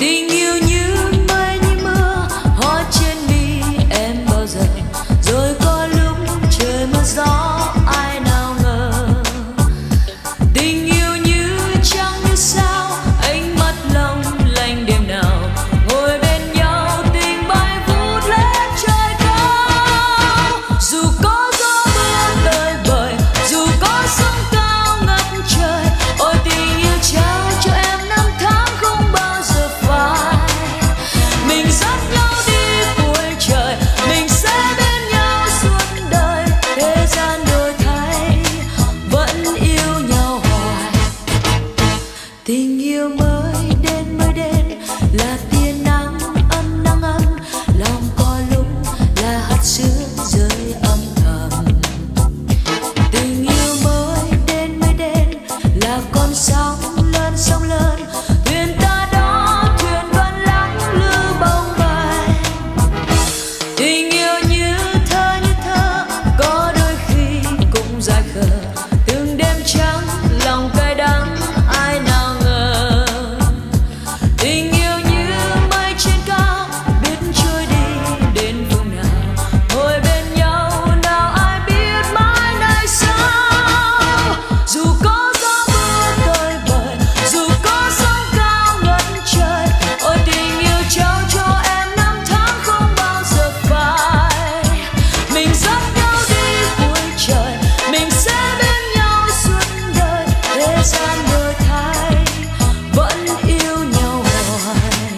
Tình yêu như mây như mưa, hoa trên mi em bao giờ. Rồi có lúc trời mưa gió ai nào ngờ. Tình yêu như trăng như sao, ánh mắt long lanh đêm nào. Ngồi bên nhau tình bay vút lên trời cao. Dù có gió mưa tới bời, dù có sóng cao ngập trời. Ôi tình yêu trao cho em năm tháng không bao giờ phai. Mình dắt nhau đi cuối trời, mình sẽ bên nhau suốt đời. Thế gian đổi thay, vẫn yêu nhau hoài. Tình yêu mới đến là tia nắng ấm nắng ấm. Lòng có lúc là hạt sương rơi âm thầm. Tình yêu mới đến là con sóng lớn. Thuyền ta đó thuyền vẫn lắng lưu bồng bềnh. Tình yêu như thơ có đôi khi cũng dại khờ. Từng đêm trắng lòng cay đắng ai nào ngờ. Tình yêu như mây trên cao biết trôi đi đến phương nào. Ngồi bên nhau nào ai biết mãi này sao. Dù có gió mưa tới bời, dù có sóng cao ngất trời. Ôi tình yêu trao cho em năm tháng không bao giờ phai. Mình dắt nhau đi cuối trời, mình sẽ bên nhau suốt đời. Thế gian đổi thay, vẫn yêu nhau hoài.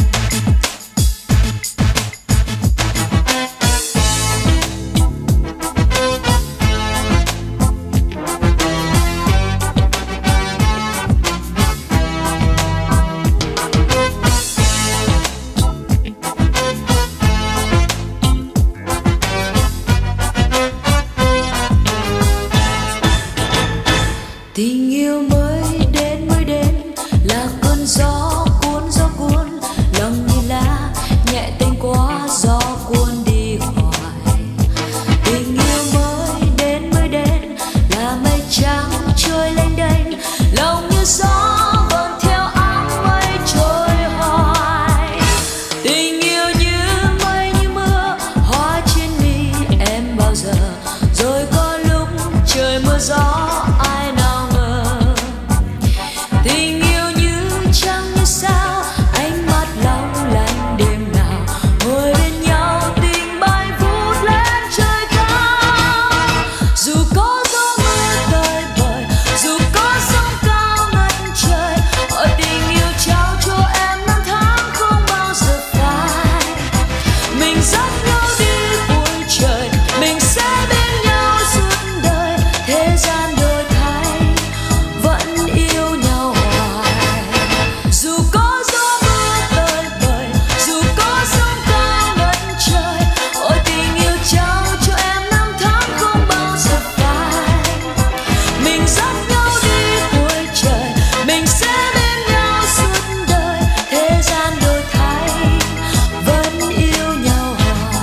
Tình yêu mới đến là cơn gió cuốn. Lòng như lá nhẹ tênh quá gió cuốn đi hoài. Tình yêu mới đến là mây trắng trôi lênh đênh. Lòng như gió vẫn theo áng mây trôi hoài. Tình yêu như mây như mưa, hoa trên mi em bao giờ. Rồi có lúc trời mưa gió ai nào ngờ. Tình yêu như trăng như sao, ánh mắt long lanh đêm nào. Ngồi bên nhau tình bay vút lên trời cao. Dù có gió mưa tới bời, dù có sóng cao ngất trời. Ôi tình yêu trao cho em năm tháng không bao giờ phai. Mình dắt nhau đi cuối trời, mình sẽ bên nhau suốt đời. Thế gian đổi thay, vẫn yêu nhau hoài. Dù có gió mưa tới bời, dù có sóng cao ngất trời. Ôi tình yêu trao cho em năm tháng không bao giờ phai. Mình dắt nhau đi cuối trời, mình sẽ bên nhau suốt đời. Thế gian đổi thay, vẫn yêu nhau hoài.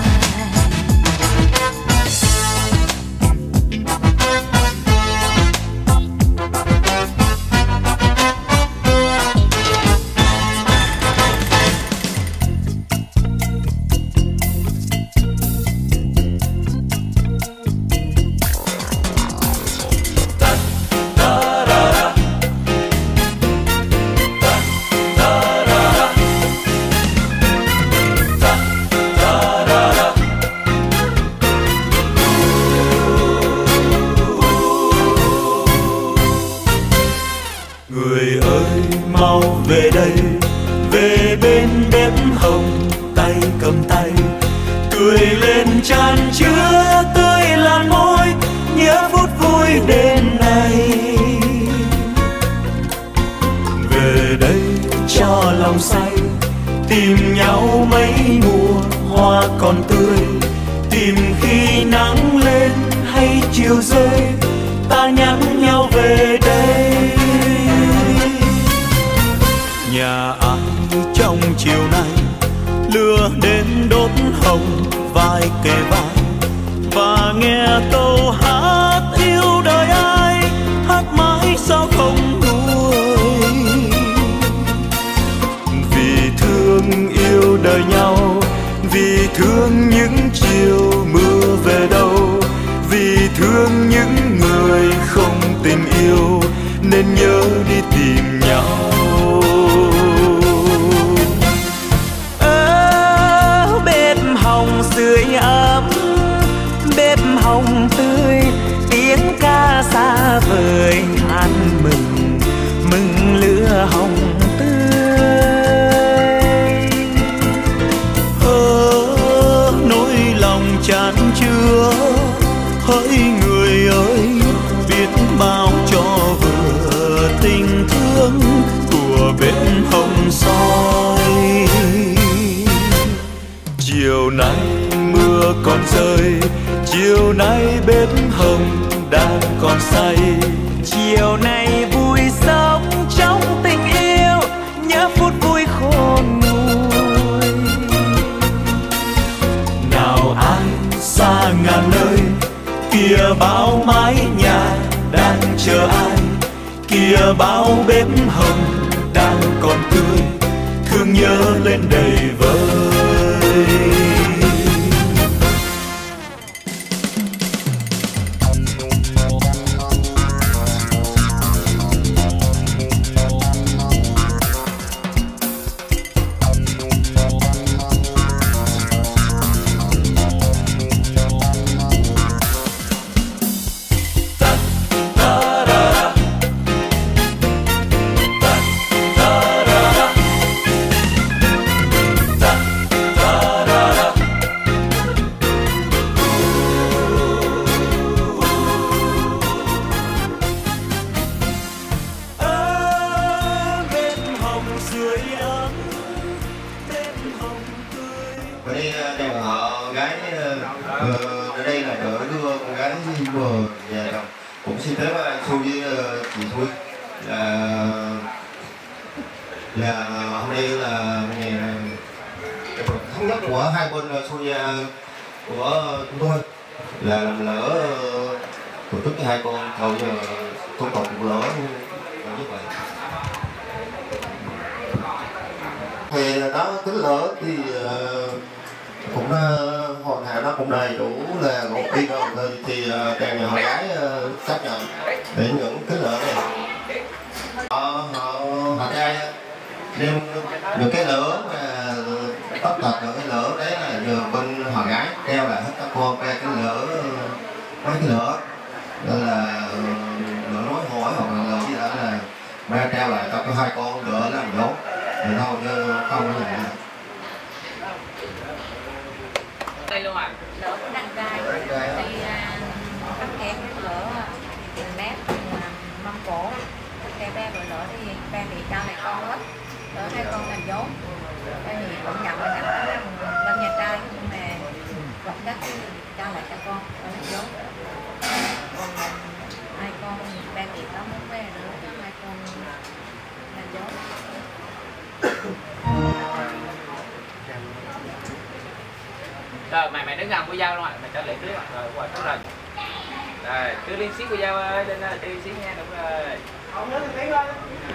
Người ơi mau về đây, về bên bếp hồng tay cầm tay. Cười lên tràn chứa tươi làn môi, nhớ phút vui đêm nay. Về đây cho lòng say, tìm nhau mấy mùa hoa còn tươi. Tìm khi nắng lên hay chiều rơi, ta nhắn nhau về đây. Nhà ai trong chiều nay lửa đến đốt hồng vai kề vai, và nghe câu hát yêu đời ai, hát mãi sao không nguôi. Vì còn rơi. Chiều nay bếp hồng đang còn say. Chiều nay vui sống trong tình yêu, nhớ phút vui khôn nguôi. Nào anh xa ngàn nơi, kia bao mái nhà đang chờ ai, kia bao bếp hồng đang còn tươi, thương nhớ lên đầy vơi. Ở đây chào họ gái ở đây là đỡ đưa con gái vừa về rồi. Cũng xin phép anh Xu với chị Thúy là hôm nay là ngày thống nhất của hai bên Xu của chúng tôi là làm lỡ tổ chức hai con cầu giờ công cộng cũng lỡ như vậy. Thì đó tính lỡ thì cũng hoàn hảo, nó cũng đầy đủ là một đi rồi thì càng nhà họ gái xác nhận để những cái lỡ này họ trai đem những cái lỡ mà tất tật những cái lỡ đấy là nhờ bên họ gái treo lại hết các con cái lỡ mấy cái lỡ đó là lỡ nói hỏi hoặc là lỡ gì đó là ba treo lại cho cái hai con đỡ làm dấu thì thôi chứ không có gì. Đây luôn ạ. Lỡ của đàn trai đi cắt kén lỡ mép mâm cổ kẻ ba rồi lỡ thì ba thì cho này con hết, lỡ hai con làm dấu ba thì cũng nhận là nhận bên nhà trai nhưng mà vẫn các cho lại cho con làm dấu, còn hai con ba thì có muốn về nữa hai con làm dấu. Rồi mày đứng gần cô dâu luôn ạ, mày cho lễ cưới rồi, qua tốt rồi. Rồi, cứ liên xí cô dâu ơi, lên đây đi xí nha, đúng rồi. Không nhớ tiếng lên.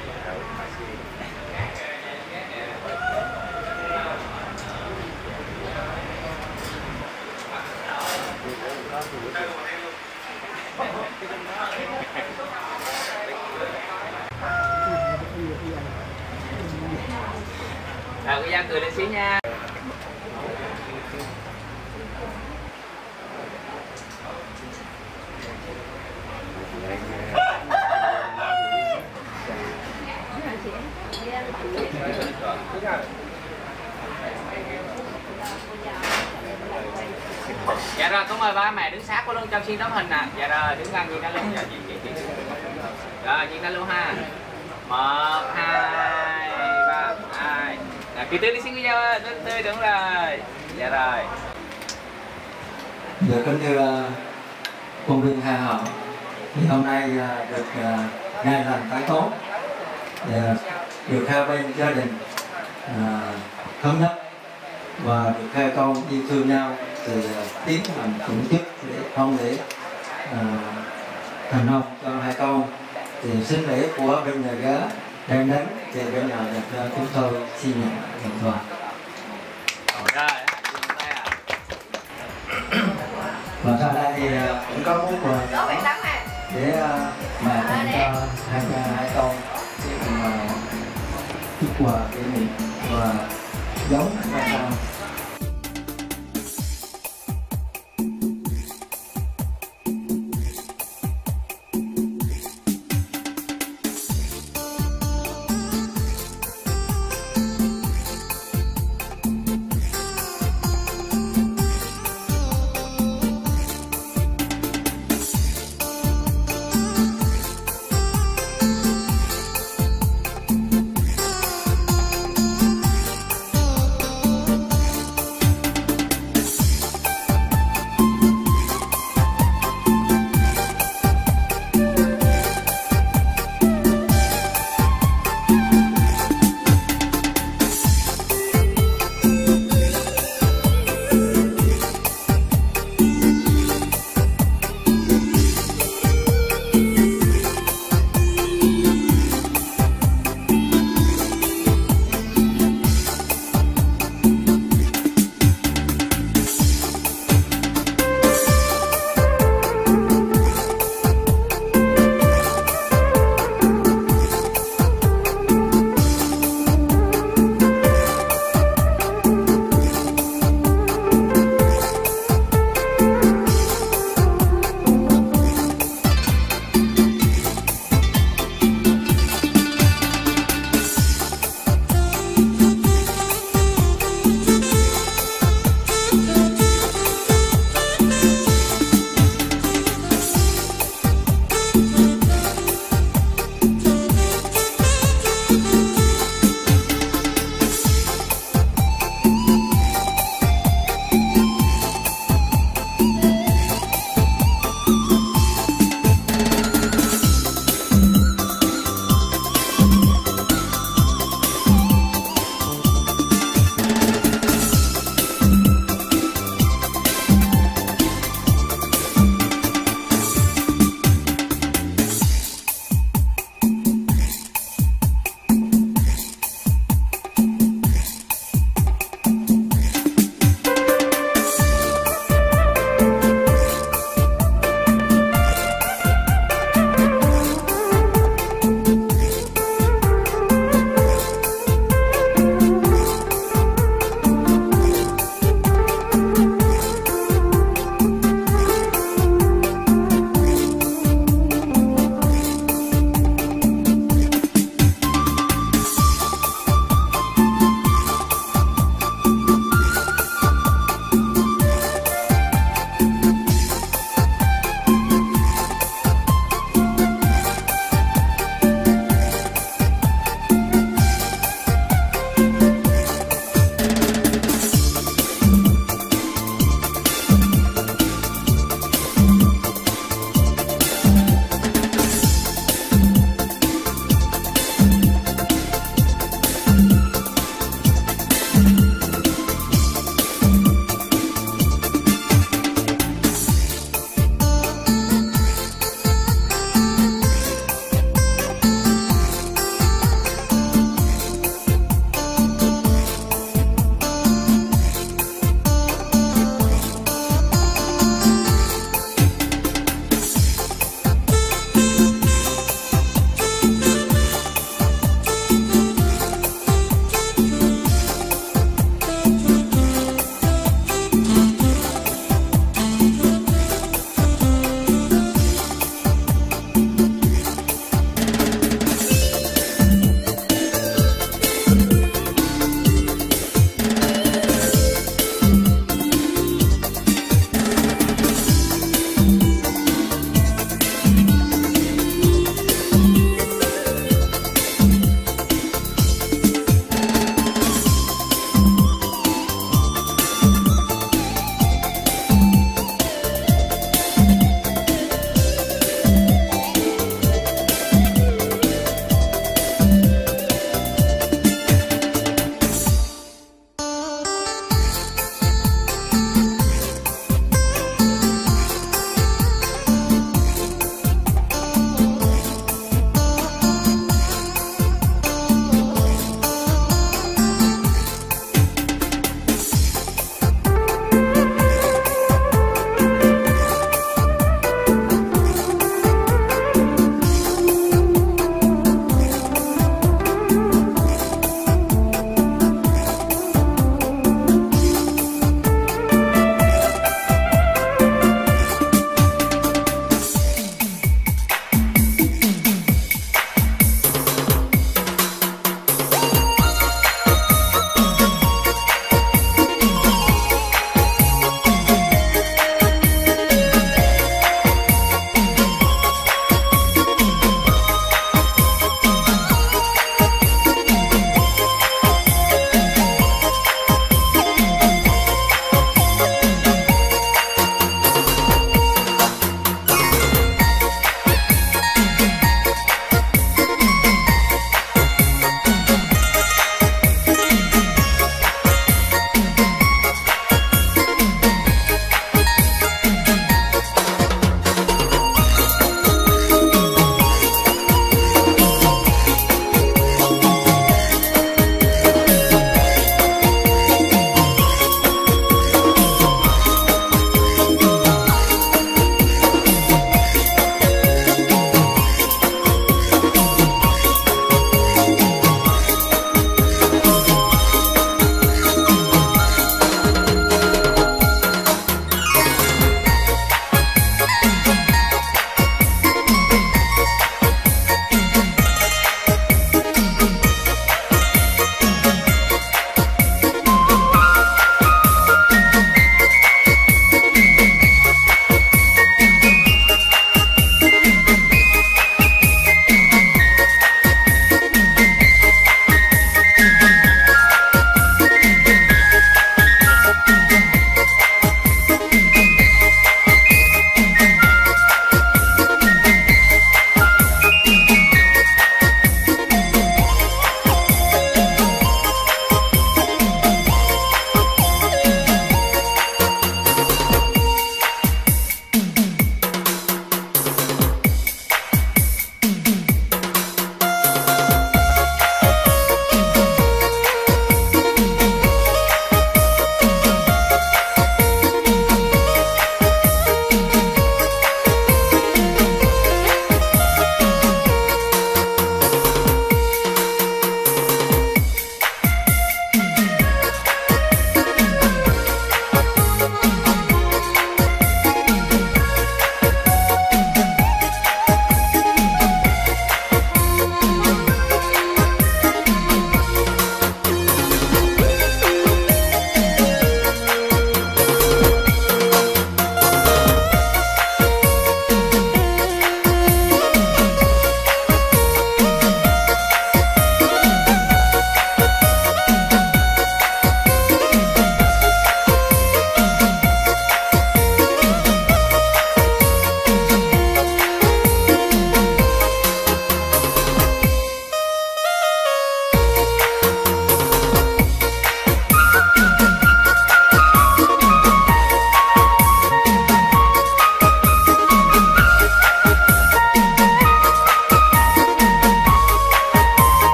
Rồi cô dâu cười lên xí nha. Dạ rồi, cũng mời ba mẹ đứng sát của luôn trong xin tấm hình nè. Dạ rồi, đứng gần nhìn ra luôn. Dạ, rồi, nhìn ra luôn ha. 1, 2, 3, 2. Rồi, kỳ tươi đi xin cô dâu ơi, tươi đúng rồi. Dạ rồi. Dạ kính thưa công viên Hà Hậu, thì hôm nay được ngày lành tái tốt, được hai bên gia đình thống nhất và được hai con yêu thương nhau thì tiến hành tổ chức để hôn lễ thành hôn cho hai con. Thì sinh lễ của bên nhà gái đang đến thì bên nhà đẹp chúng tôi xin nhận nhận toàn. Và sau đây thì cũng có món quà để mà tặng cho hai con chút quà kỷ niệm và giống ra sao.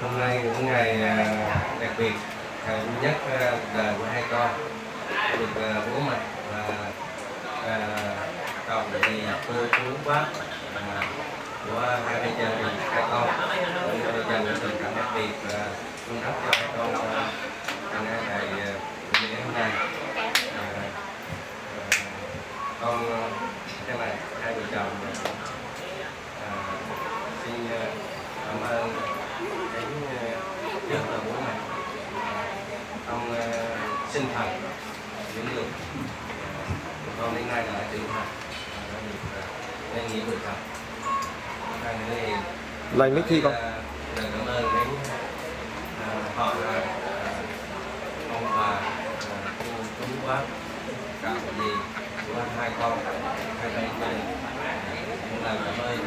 Hôm nay những ngày đặc biệt, ngày vui nhất đời của hai con được bố mẹ và còn thì cô chú bác của hai bên gia đình hai con tôi dành tình cảm đặc biệt và chúc cho hai con trong ngày lễ hôm nay. Con cái này hai vợ chồng xin cảm ơn cái rất là bố mẹ con sinh thành những người con đến nay là trưởng thành nên nghĩa vợ chồng. Lành Mickey con. Cảm ơn đến họ ông bà cô chú bác cả gì của hai con hai bên gia đình cũng là cảm ơn.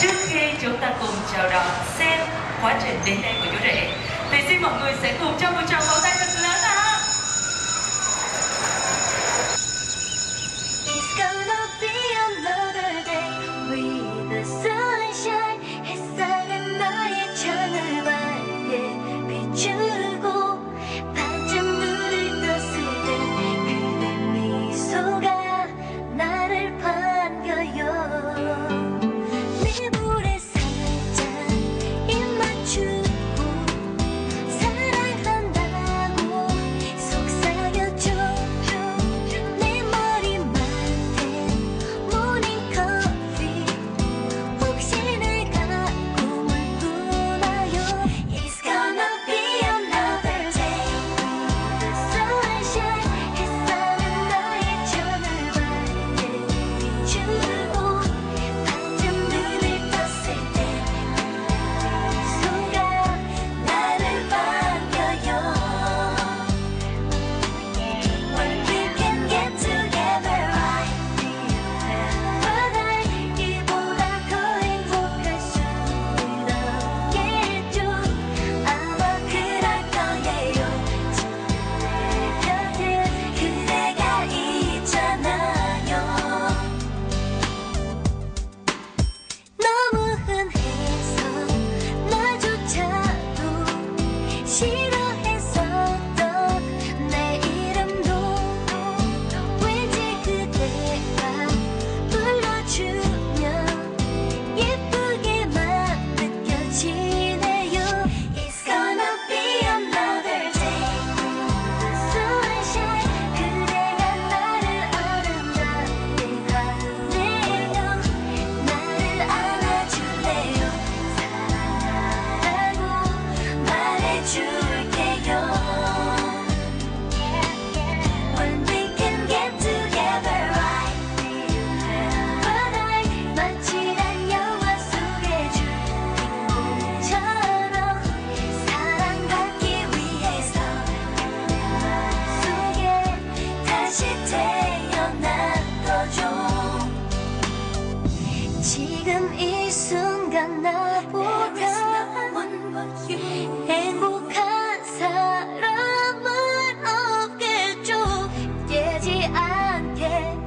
trước khi chúng ta cùng chào đón xem quá trình đến đây của chú rể, thì xin mọi người sẽ cùng cho một tràng vỗ tay thật lớn ạ. It's gonna be another day with the sunshine. 햇살은 너의 창을 밝게 비추고 반쯤 눈을 떴을 때 그대 미소가 나를 반겨요. 내 볼에 살짝 입 맞추고 사랑한다고 속삭여줘. 내 머리맡에 모닝커피 혹시 내가 꿈을 꾸나요. It's gonna be another day with the sunshine. 햇살은 너의 창을 밝게 비추고 반쯤 눈을 떴을 때 미소가 나를 반겨요. When we can get together I feel better. 이보다 더 행복할 수 있겠죠. 아마 그럴 거예요. 내 곁에 그대가 있잖아요. 너무 흔해서 나조차도 싫어했었던 내 이름도 왠지 그대가 불러주면 예쁘게만 느껴지네요. It's gonna be another day with the sunshine. 그대가 나를 아름답게 하네요. 나를 안아줄래요. 사랑한다고 말해줄게요. When we can get together I feel better. 마치 난 영화 속의 주인공처럼 사랑받기 위해서 그 속에 다시 태어난 거죠. 지금 이 순간 나보다 행복한 사람은 없겠죠. 깨지 않게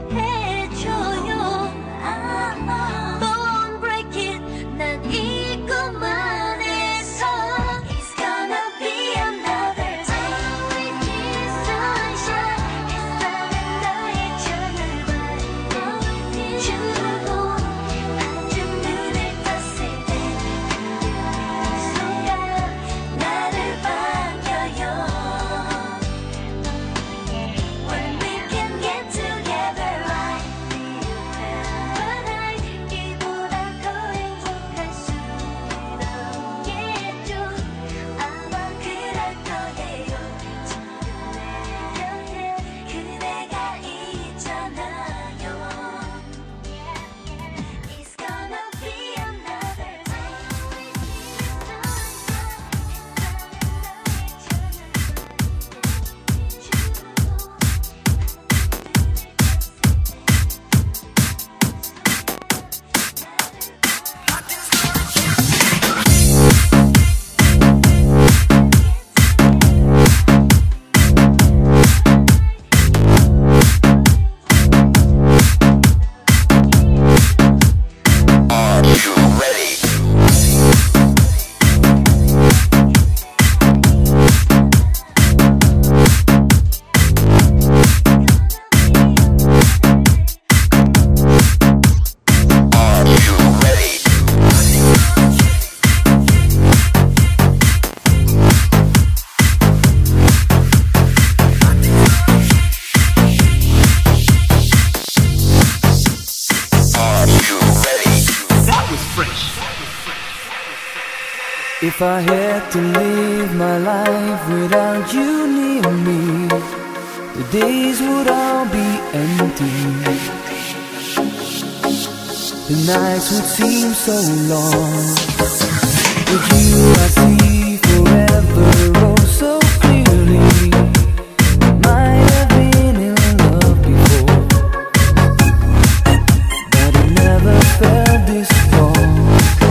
해줘요. Don't break it. 난 이것만 해서 It's gonna be another day with the sunshine. 햇살은 너의 창을 밝게 비추고 반쯤 눈을 떴을 때 미소가 나를 반겨요. When we can get together I feel better. 이보다 더 행복할 수 있겠죠. 아마 그럴 거예요. 지금 내 곁에 그대가 있잖아요. It's gonna be another day with the If I had to live my life without you near me, the days would all be empty. The nights would seem so long. With you I see forever oh so clearly. Might have been in love before, but it never felt this strong.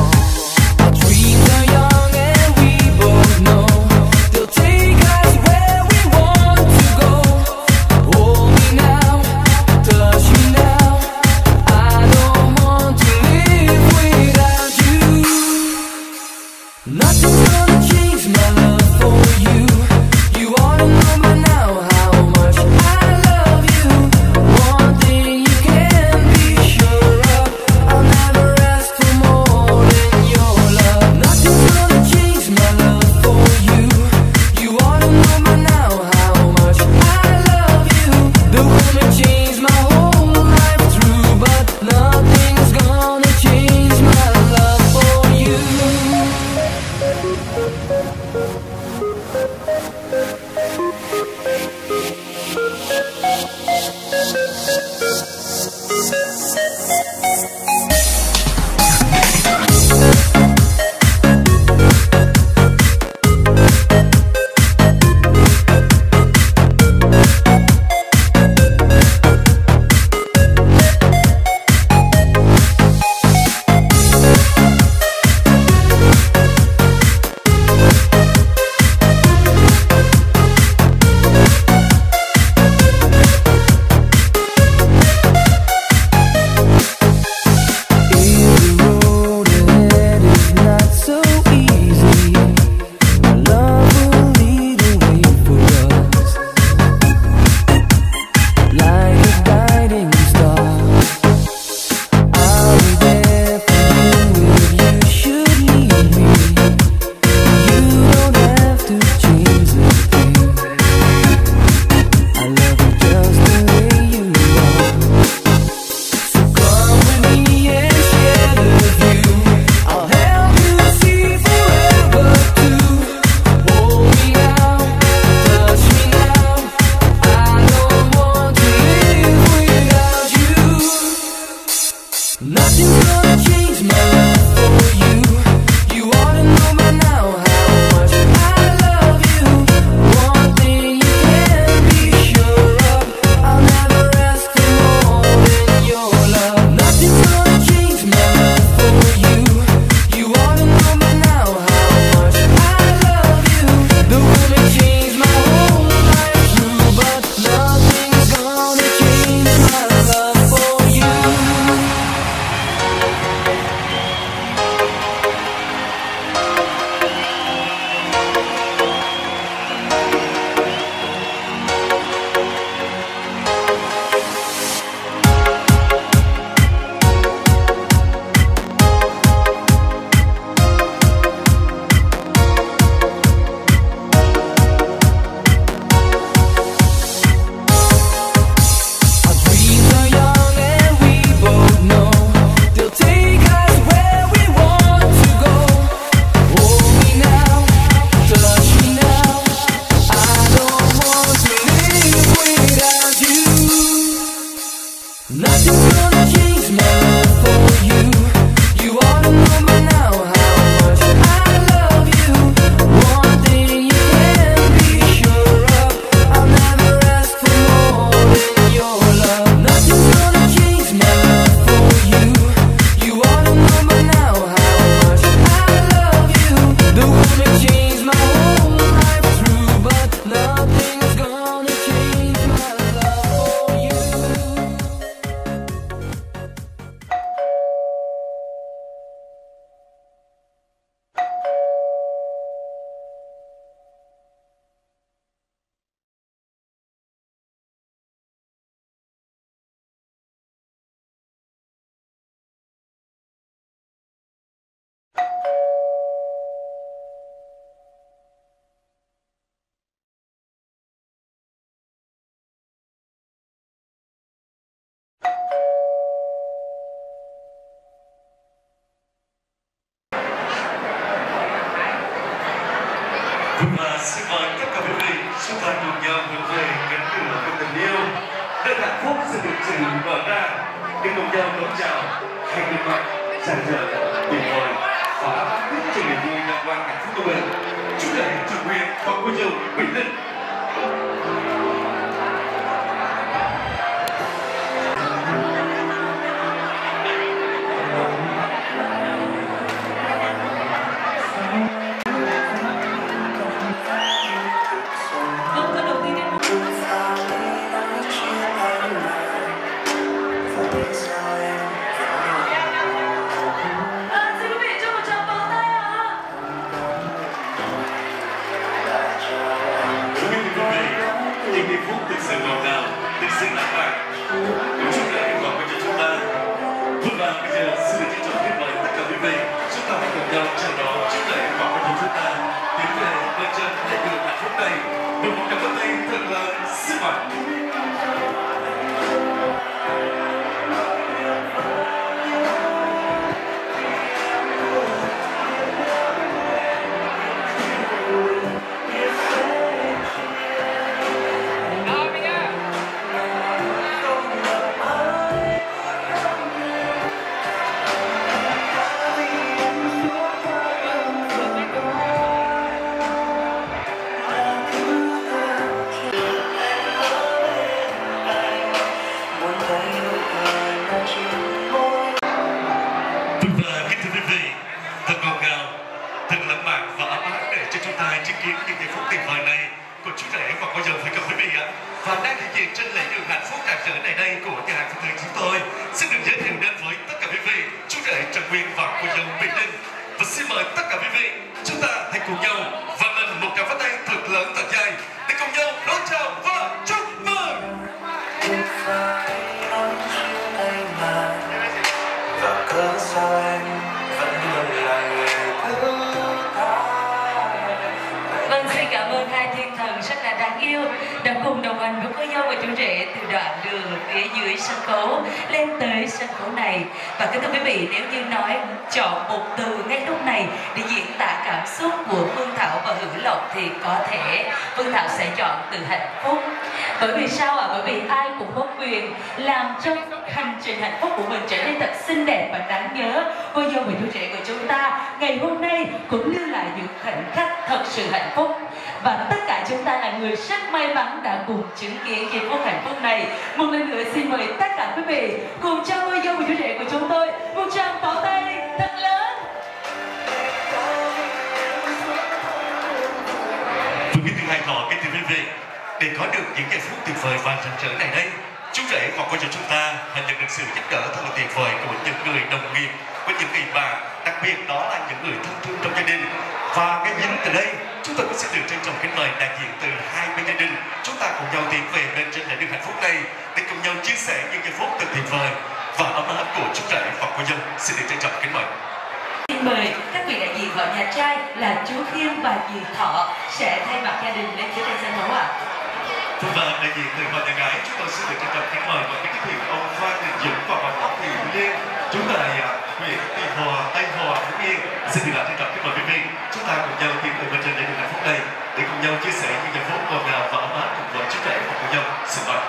Và xin mời tất cả quý vị chúng ta cùng nhau hướng về cánh cửa của tình yêu, nơi hạnh phúc sẽ được trừ mở ra để cùng nhau đón chào hai gương mặt rạng rỡ tuyệt vời và quyết cho niềm vui lạc quan hạnh phúc của mình. Chúc đại Trường Nguyên và cô dâu Bình Linh. Bởi vì sao ạ? Bởi vì ai cũng có quyền làm cho hành trình hạnh phúc của mình trở nên thật xinh đẹp và đáng nhớ. Cô dâu và chú rể của chúng ta ngày hôm nay cũng lưu lại những khoảnh khắc thật sự hạnh phúc. Và tất cả chúng ta là người rất may mắn đã cùng chứng kiến giây phút hạnh phúc này. Một lần nữa xin mời tất cả quý vị cùng cho cô dâu và chú rể của chúng tôi một tràng pháo tay thật lớn. Tôi biết tiếng hay họ cái tiếng quý vị. Để có được những giây phút tuyệt vời và rạng rỡ này đây, chú rể hoặc cô cho chúng ta hãy nhận được sự giúp đỡ thật là tuyệt vời của những người đồng nghiệp, với những người bạn, đặc biệt đó là những người thân thương trong gia đình. Và ngay chính từ đây, chúng tôi cũng xin được trân trọng kính mời đại diện từ hai bên gia đình, chúng ta cùng nhau tiến về bên trên lễ đường hạnh phúc này để cùng nhau chia sẻ những giây phút thật tuyệt vời và ấm áp của chú rể và cô dâu. Xin được trân trọng kính mời. Xin mời các vị đại diện vợ nhà trai là chú Khiêm và dì Thọ sẽ thay mặt gia đình lên phía trên sân khấu ạ. Và đại diện từ vợ nhà gái, chúng tôi xin được trân trọng kính mời và kính thiệu ông Phan Đình Dũng và bà Võ Thị Liên, chú tại huyện Tây Hòa, Phú Yên. Xin được trân trọng kính mời quý vị, chúng ta cùng nhau tiến tới bên trên lễ đường hạnh phúc này để cùng nhau chia sẻ những giây phút ngọt ngào và ấm áp cùng với chú rể và cô dâu. Xin mời.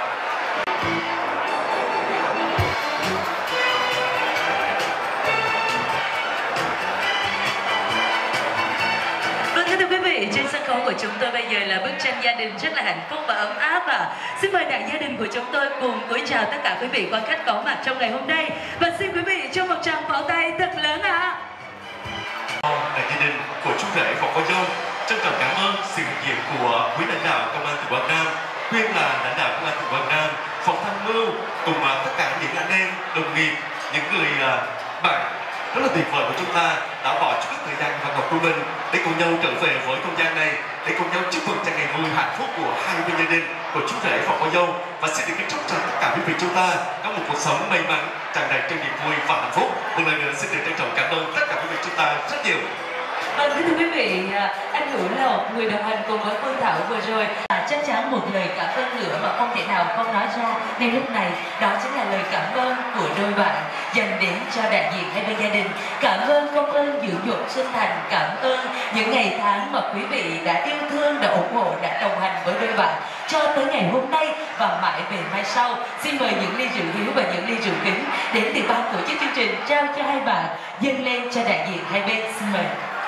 Trên sân khấu của chúng tôi bây giờ là bức tranh gia đình rất là hạnh phúc và ấm áp ạ. Xin mời đại gia đình của chúng tôi cùng cúi chào tất cả quý vị quan khách có mặt trong ngày hôm nay và xin quý vị cho một tràng pháo tay thật lớn ạ. Đại gia đình của chú rể và cô dâu trân trọng cảm ơn sự hiện diện của quý lãnh đạo công an tỉnh Quảng Nam, nguyên là lãnh đạo công an tỉnh Quảng Nam, phòng tham mưu cùng tất cả những anh em, đồng nghiệp, những người bạn rất là tuyệt vời của chúng ta đã bỏ chút thời gian và ngọc của mình để cùng nhau trở về với không gian này để cùng nhau chúc mừng cho ngày vui hạnh phúc của hai bên gia đình của chú rể và cô dâu và xin được kính chúc cho tất cả quý vị chúng ta có một cuộc sống may mắn tràn đầy trong niềm vui và hạnh phúc. Một lần nữa xin được trân trọng cảm ơn tất cả quý vị chúng ta rất nhiều. Vâng, thưa Kính thưa quý vị, anh Hữu là một người đồng hành cùng với Phương Thảo vừa rồi. Chắc chắn một lời cảm ơn nữa mà không thể nào không nói ra ngay lúc này, đó chính là lời cảm ơn của đôi bạn dành đến cho đại diện hai bên gia đình. Cảm ơn công ơn dưỡng dục sinh thành, cảm ơn những ngày tháng mà quý vị đã yêu thương, đã ủng hộ, đã đồng hành với đôi bạn cho tới ngày hôm nay và mãi về mai sau. Xin mời những ly rượu hiếu và những ly rượu kính đến từ ban tổ chức chương trình trao cho hai bạn, dâng lên cho đại diện hai bên. Xin mời.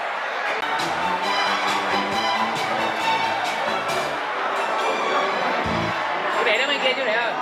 Để đó bên kia chú để ơi.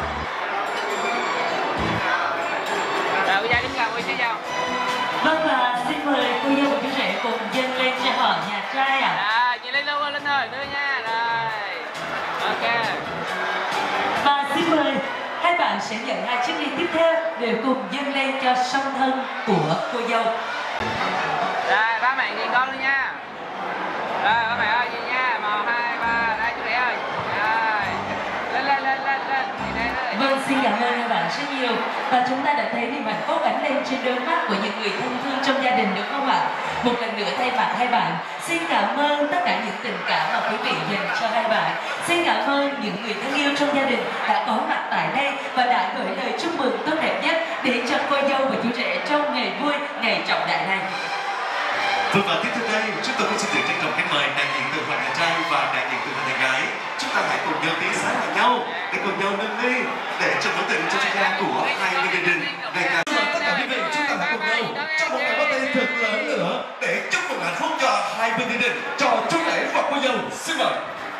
Rồi bây giờ đứng gần với nhau. Vâng, và xin mời cô dâu và chú rể cùng dâng lên cho họ nhà trai ạ. Nhìn lên luôn, lên thôi, đưa nha. Rồi. Ok. Và xin mời hai bạn sẽ nhận hai chiếc ly tiếp theo để cùng dâng lên cho song thân của cô dâu. Rồi, ba mẹ nhìn con luôn nha. Rồi, ba mẹ ơi, nhìn nha. 1, 2, 3, đây chú rể ơi. Rồi. Lên. Vâng, xin cảm ơn hai bạn rất nhiều. Và chúng ta đã thấy niềm hạnh phúc ánh lên trên đôi mắt của những người thân thương trong gia đình, đúng không ạ? Một lần nữa thay mặt hai bạn, xin cảm ơn tất cả những tình cảm mà quý vị dành cho hai bạn. Xin cảm ơn những người thân yêu trong gia đình đã có mặt tại đây và đã gửi lời chúc mừng tốt đẹp nhất đến cho cô dâu và chú rể trong ngày vui, ngày trọng đại này. Vâng, và tiếp theo đây, chúng tôi cũng xin được trân trọng kính mời đại diện từฝั่ng nhà trai và đại diện từฝั่ng nhà gái. Chúng ta hãy cùng nhau tiến sát vào nhau để cùng nhau nâng ly để cho mối tình cho gia của hai bên gia đình ngày càng. Tất cả quý vị, chúng ta hãy cùng nhau trong một ngày party thật lớn nữa để chúc mừng hạnh phúc cho hai bên gia đình, cho chú rể và cô dâu. Xin mời.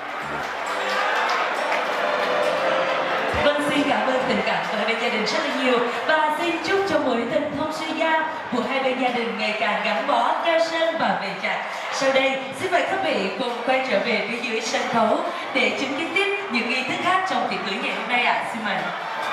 Vâng, xin cảm ơn tình cảm của hai bên gia đình rất là nhiều và xin chúc cho mối tình thông suy gia của hai bên gia đình ngày càng gắn bó, keo sơn và bền chặt. Sau đây, xin mời các vị cùng quay trở về phía dưới sân khấu để chứng kiến tiếp những nghi thức khác trong tiệc cưới ngày hôm nay ạ. Xin mời.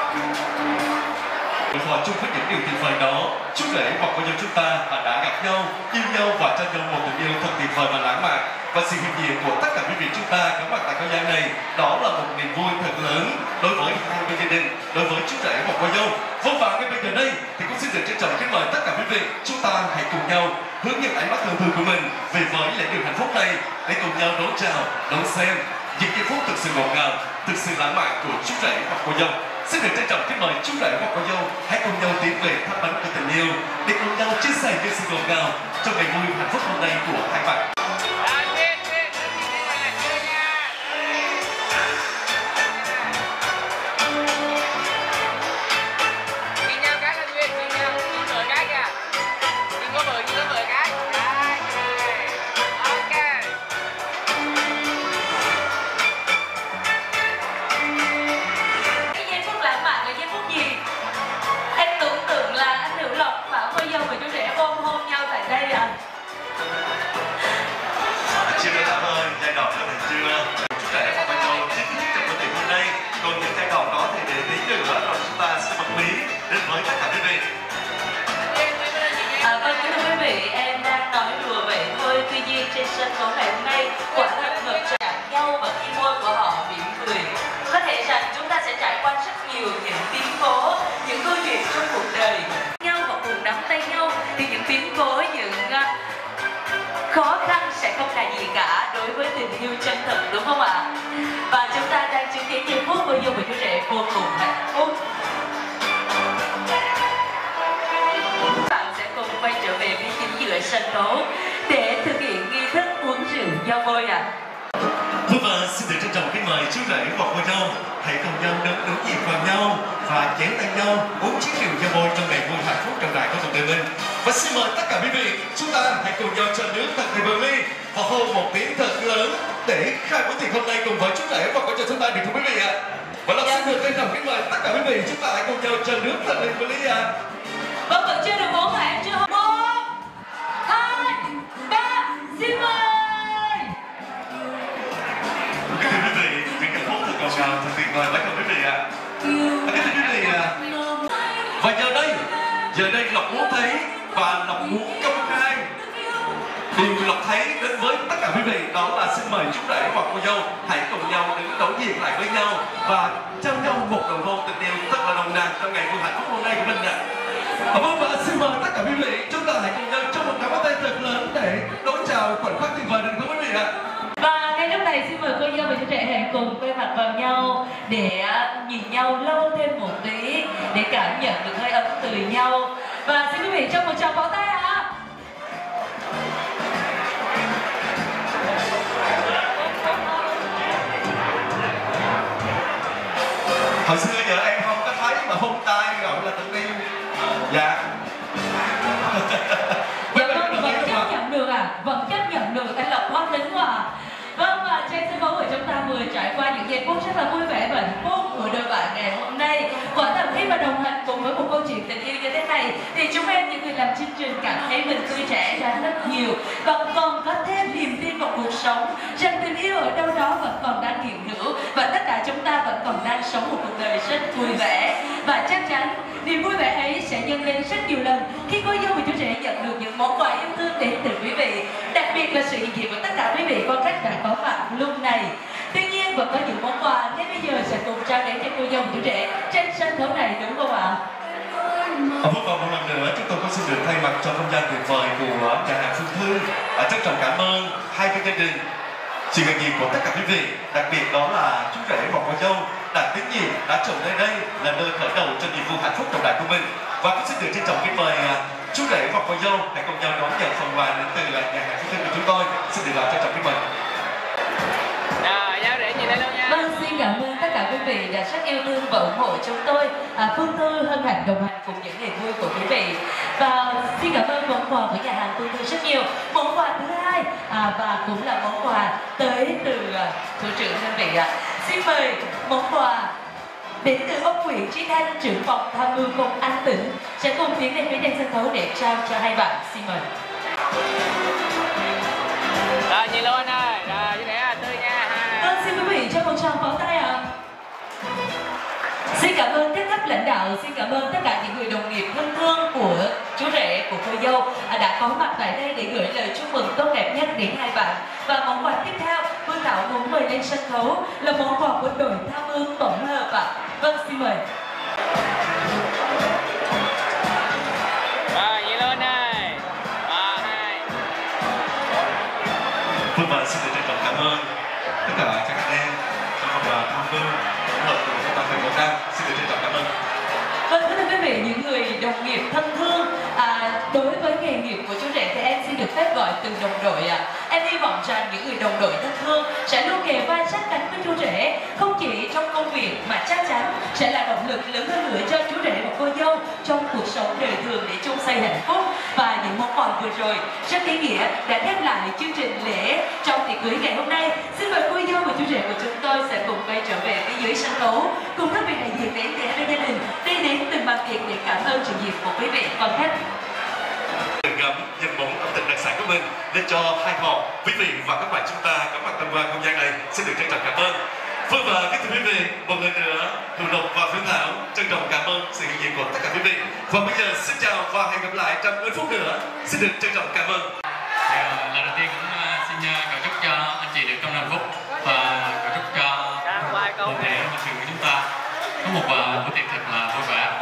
Hòa chung với những điều tuyệt vời đó, chú rể và cô dâu chúng ta đã gặp nhau, yêu nhau và cho nhau một tình yêu thật tuyệt vời và lãng mạn. Và sự hiện diện của tất cả quý vị chúng ta có mặt tại không gian này, đó là một niềm vui thật lớn đối với hai bên gia đình, đối với chú rể và cô dâu. Vâng, và ngay bây giờ đây thì cũng xin được trân trọng kính mời tất cả quý vị chúng ta hãy cùng nhau hướng những ánh mắt thân thương của mình về với lễ đường hạnh phúc này để cùng nhau đón chào, đón xem những giây phút thực sự ngọt ngào, thực sự lãng mạn của chú rể và cô dâu. Xin được trân trọng kính mời chú rể và cô dâu hãy cùng nhau tiến về tháp bánh của tình yêu để cùng nhau chia sẻ những sự ngọt ngào trong ngày vui hạnh phúc hôm nay của hai bạn. Trên sân khấu ngày hôm nay quả thật ngập tràn nhau và khi môi của họ mỉm cười. Có thể rằng chúng ta sẽ trải qua rất nhiều những biến cố, những câu chuyện trong cuộc đời nhau và cùng nắm tay nhau thì những biến cố, những khó khăn sẽ không là gì cả đối với tình yêu chân thực, đúng không ạ? Và chúng ta đang chứng kiến giây phút cô dâu và chú rể vô cùng hạnh phúc. Bạn sẽ cùng quay trở về với chính giữa sân khấu để thực hiện nghi thức uống rượu giao môi ạ. Vâng, và xin được trân trọng kính mời chú rể và cô dâu hãy cùng nhau đứng nhịp vào nhau và chén tay nhau uống chiếc rượu giao môi trong ngày vui hạnh phúc trọng đại của cuộc đời mình. Và xin mời tất cả quý vị chúng ta hãy cùng nhau chào nước thật đầy vượng ly và hô một tiếng thật lớn để khai bữa tiệc hôm nay cùng với chú rể và cô dâu chúng ta, được không quý vị ạ? Và là xin được trân trọng kính mời tất cả quý vị chúng ta hãy cùng nhau chào nước thật đầy vượng ly ạ. Vâng, vẫn chưa được uống hả em? Chưa. 1, 2, 3, xin mời. Kính thưa quý vị, những giây phút thật ngọt ngào, thật tuyệt vời phải không quý vị ạ? Kính thưa quý vị ạ, và giờ đây Lộc muốn thấy và Lộc muốn công khai điều Lộc thấy đến với tất cả quý vị, đó là xin mời chú rể và cô dâu hãy cùng nhau đứng đối diện lại với nhau và trao nhau một nụ hôn tình yêu rất là nồng nàn trong ngày vui hạnh phúc hôm nay của mình ạ. Vâng, và xin mời tất cả quý vị chúng ta hãy cùng nhau trong một cái bắt tay thật lớn để đón chào khoảnh để nhìn nhau lâu thêm một tí, để cảm nhận được hơi ấm từ nhau. Và xin quý vị cho một tràng pháo tay ạ. Hồi xưa giờ em không có thấy mà hôn tay gọi là tình yêu. Dạ. Dạ vâng, vẫn chấp nhận được à? Vẫn chấp nhận được, anh Lộc quá tính quá à. Vâng, và trên sân khấu của chúng ta vừa trải qua những giây phút rất là vui vẻ và hạnh phúc của đôi bạn ngày hôm nay. Quả thật khi mà đồng hành cùng với một câu chuyện tình yêu như thế này thì chúng em những người làm chương trình cảm thấy mình tươi trẻ ra rất nhiều và còn có thêm niềm tin vào cuộc sống, rằng tình yêu ở đâu đó vẫn còn đang hiện hữu và tất cả chúng ta vẫn còn đang sống một cuộc đời rất vui vẻ. Và chắc chắn niềm vui vẻ ấy sẽ nhân lên rất nhiều lần khi cô dâu của chú rể nhận được những món quà yêu thương đến từ quý vị, đặc biệt là sự hiện diện của tất cả quý vị quan khách đã có mặt lúc này. Tuy nhiên vẫn có những món quà ngay bây giờ sẽ cùng trao đến cho cô dâu của chú rể trên sân khấu này, đúng không ạ? Và một lần nữa chúng tôi có xin được thay mặt cho không gian tuyệt vời của nhà hàng Phương Thư trân trọng cảm ơn hai cái gia đình, sự hiện diện của tất cả quý vị, đặc biệt đó là chú rể và cô dâu đã tín nhiệm đã chọn nơi đây là nơi khởi đầu cho niềm vui hạnh phúc trọng đại của mình. Và cũng xin được trân trọng kính mời chú rể và cô dâu hãy cùng nhau đón nhận phần quà đến từ nhà hàng Phương Thư của chúng tôi. Xin được trân trọng kính mời. Giao rể nhìn đây luôn nha. Vâng, xin cảm ơn tất cả quý vị đã rất yêu thương và ủng hộ chúng tôi. Phương Thư hân hạnh đồng hành cùng những ngày vui của quý vị. Và xin cảm ơn món quà của nhà hàng Phương Thư rất nhiều. Món quà thứ hai và cũng là món quà tới từ thủ trưởng đơn vị ạ. Xin mời món quà đến từ ông Nguyễn Trí Thanh, trưởng phòng tham mưu công an tỉnh sẽ cùng tiến lên phía trên sân khấu để trao cho hai bạn. Xin mời. Rồi nhìn luôn anh ơi, rồi chú rể tươi nha. Vâng, xin quý vị cho một tràng pháo tay ạ. Xin cảm ơn các cấp lãnh đạo, xin cảm ơn tất cả những người đồng nghiệp thân thương của chú rể, của cô dâu đã có mặt tại đây để gửi lời chúc mừng tốt đẹp nhất đến hai bạn. Và món quà tiếp theo, Phương Thảo muốn mời lên sân khấu là món quà của đội tham mưu tổng hợp ạ. Vâng, xin mời. Rồi nhìn luôn này. 3, 2. Vâng, và xin được trân trọng cảm ơn tất cả các anh em trong phòng tham mưu hợp của công an thành phố Nam. Xin được trân trọng cảm ơn. Vâng, thưa quý vị, những người đồng nghiệp thân thương, đối với nghề nghiệp của chú rể thì em xin được phép gọi từ đồng đội ạ. Em hy vọng rằng những người đồng đội thân thương sẽ luôn kề vai sát cánh với chú rể, không chỉ trong công việc mà chắc chắn sẽ là động lực lớn hơn nữa cho chú rể và cô dâu trong cuộc sống đời thường để chung xây hạnh phúc. Và những món quà vừa rồi rất ý nghĩa đã khép lại chương trình lễ trong tiệc cưới ngày hôm nay. Xin mời cô dâu và chú rể của chúng tôi sẽ cùng quay trở về phía dưới sân khấu cùng các vị đại diện đến từ hai gia đình đi đến từng bàn tiệc để cảm ơn sự dịp của quý vị quan khách. Gấm những món ẩm thực đặc sản của mình lên cho hai họ, quý vị và các bạn chúng ta có mặt tham quan không gian này. Xin được trân trọng cảm ơn. Vâng, và kính thưa quý vị, một lần nữa Hữu Lộc và Phương Thảo trân trọng cảm ơn sự hiện diện của tất cả quý vị. Và bây giờ xin chào và hẹn gặp lại trong 10 phút nữa. Xin được trân trọng cảm ơn. Lần đầu tiên cũng xin cầu chúc cho anh chị được trong hạnh phúc và cầu chúc cho toàn thể mọi người của chúng ta có một bữa tiệc thật là vui vẻ.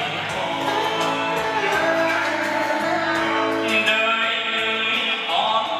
Đời con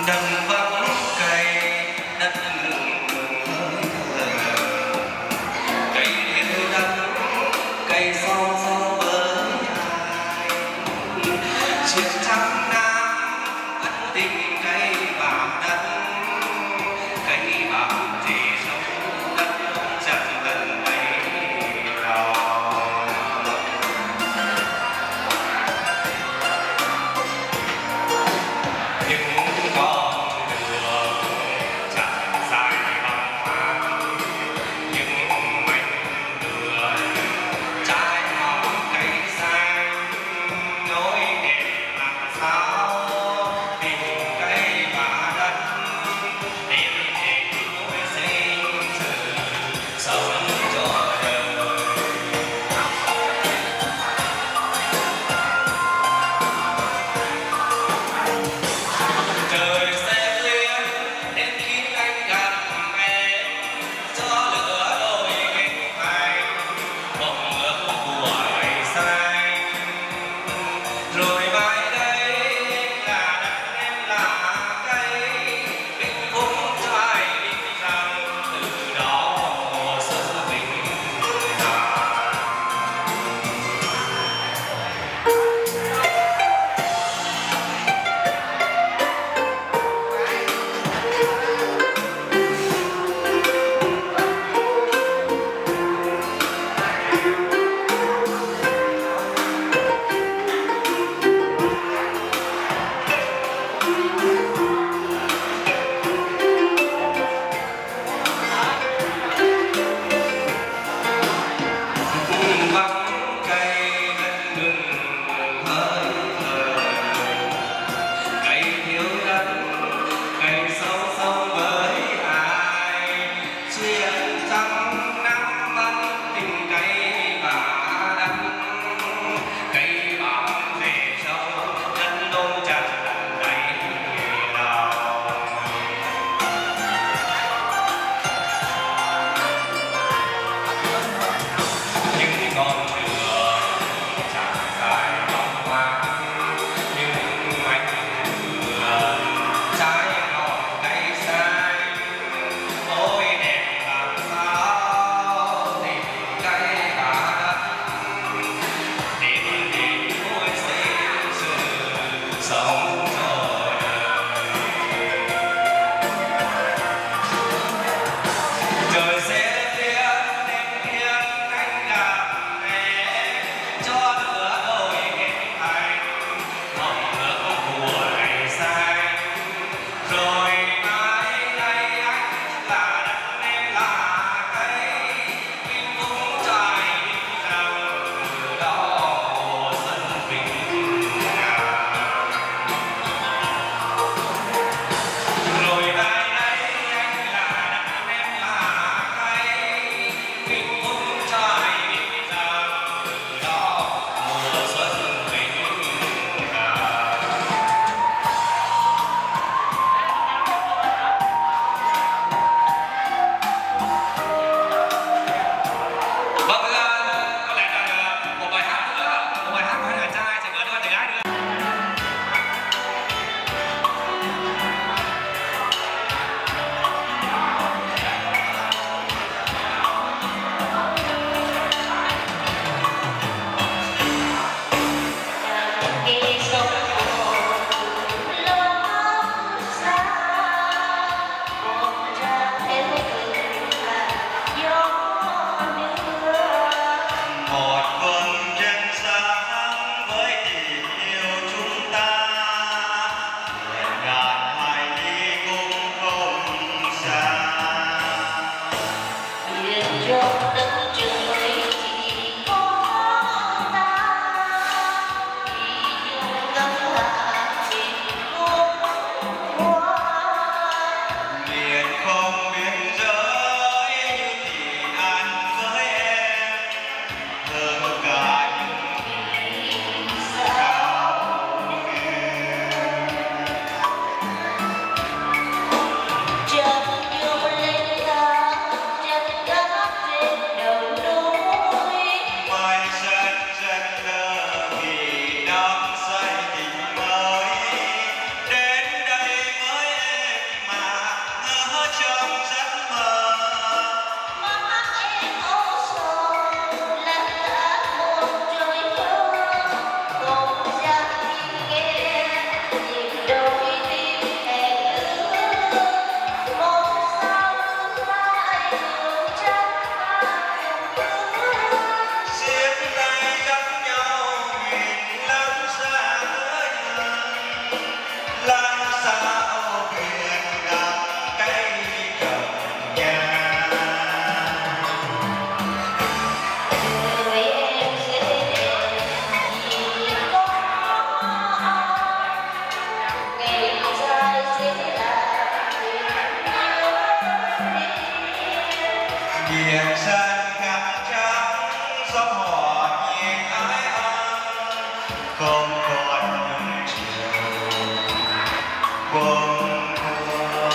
đầm vắng cây đất cây hiu đất cây son son với ai chiếc trắng nam ân tình cây vàng đất cây vàng thì sống đất chẳng lần ấy nào những con đường chẳng dài bằng vàng những mảnh đường trái hồng cây xanh nối đẹp làm sao tình cây và đất tìm hình núi sinh sự sống cho đời trời sẽ liếc đến khi anh gặp em cho lửa đôi cánh tay bỗng ước của ngày xanh rồi mai đây biển xanh cát trắng gió hòa nhịp ái ân không còn những chiều buông thương.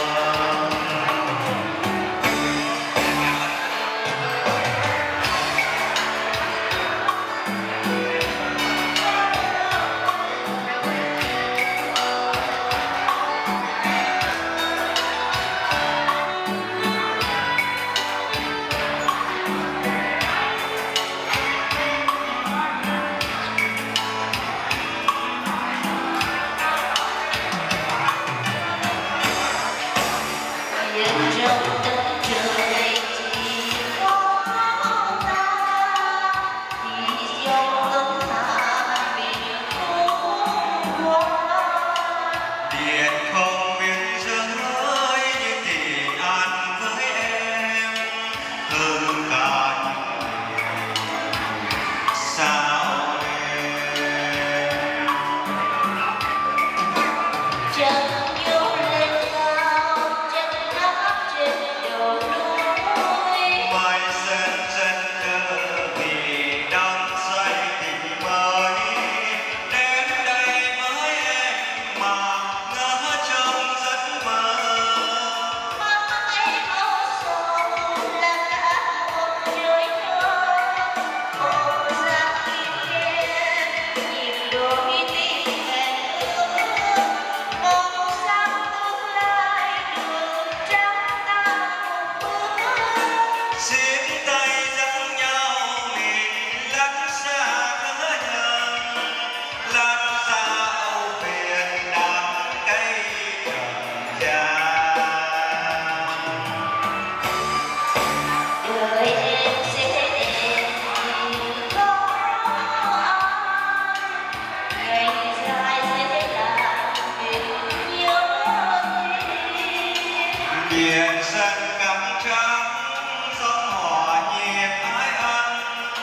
Biển xanh cát trắng gió hòa nhịp ái ân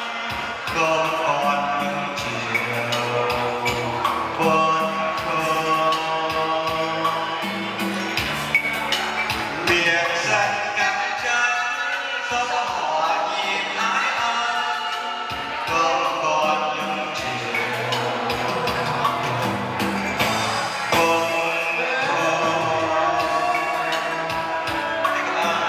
không còn những chiều buồn thương. Biển xanh cát trắng gió hòa nhịp ái ân không còn những chiều buồn thương.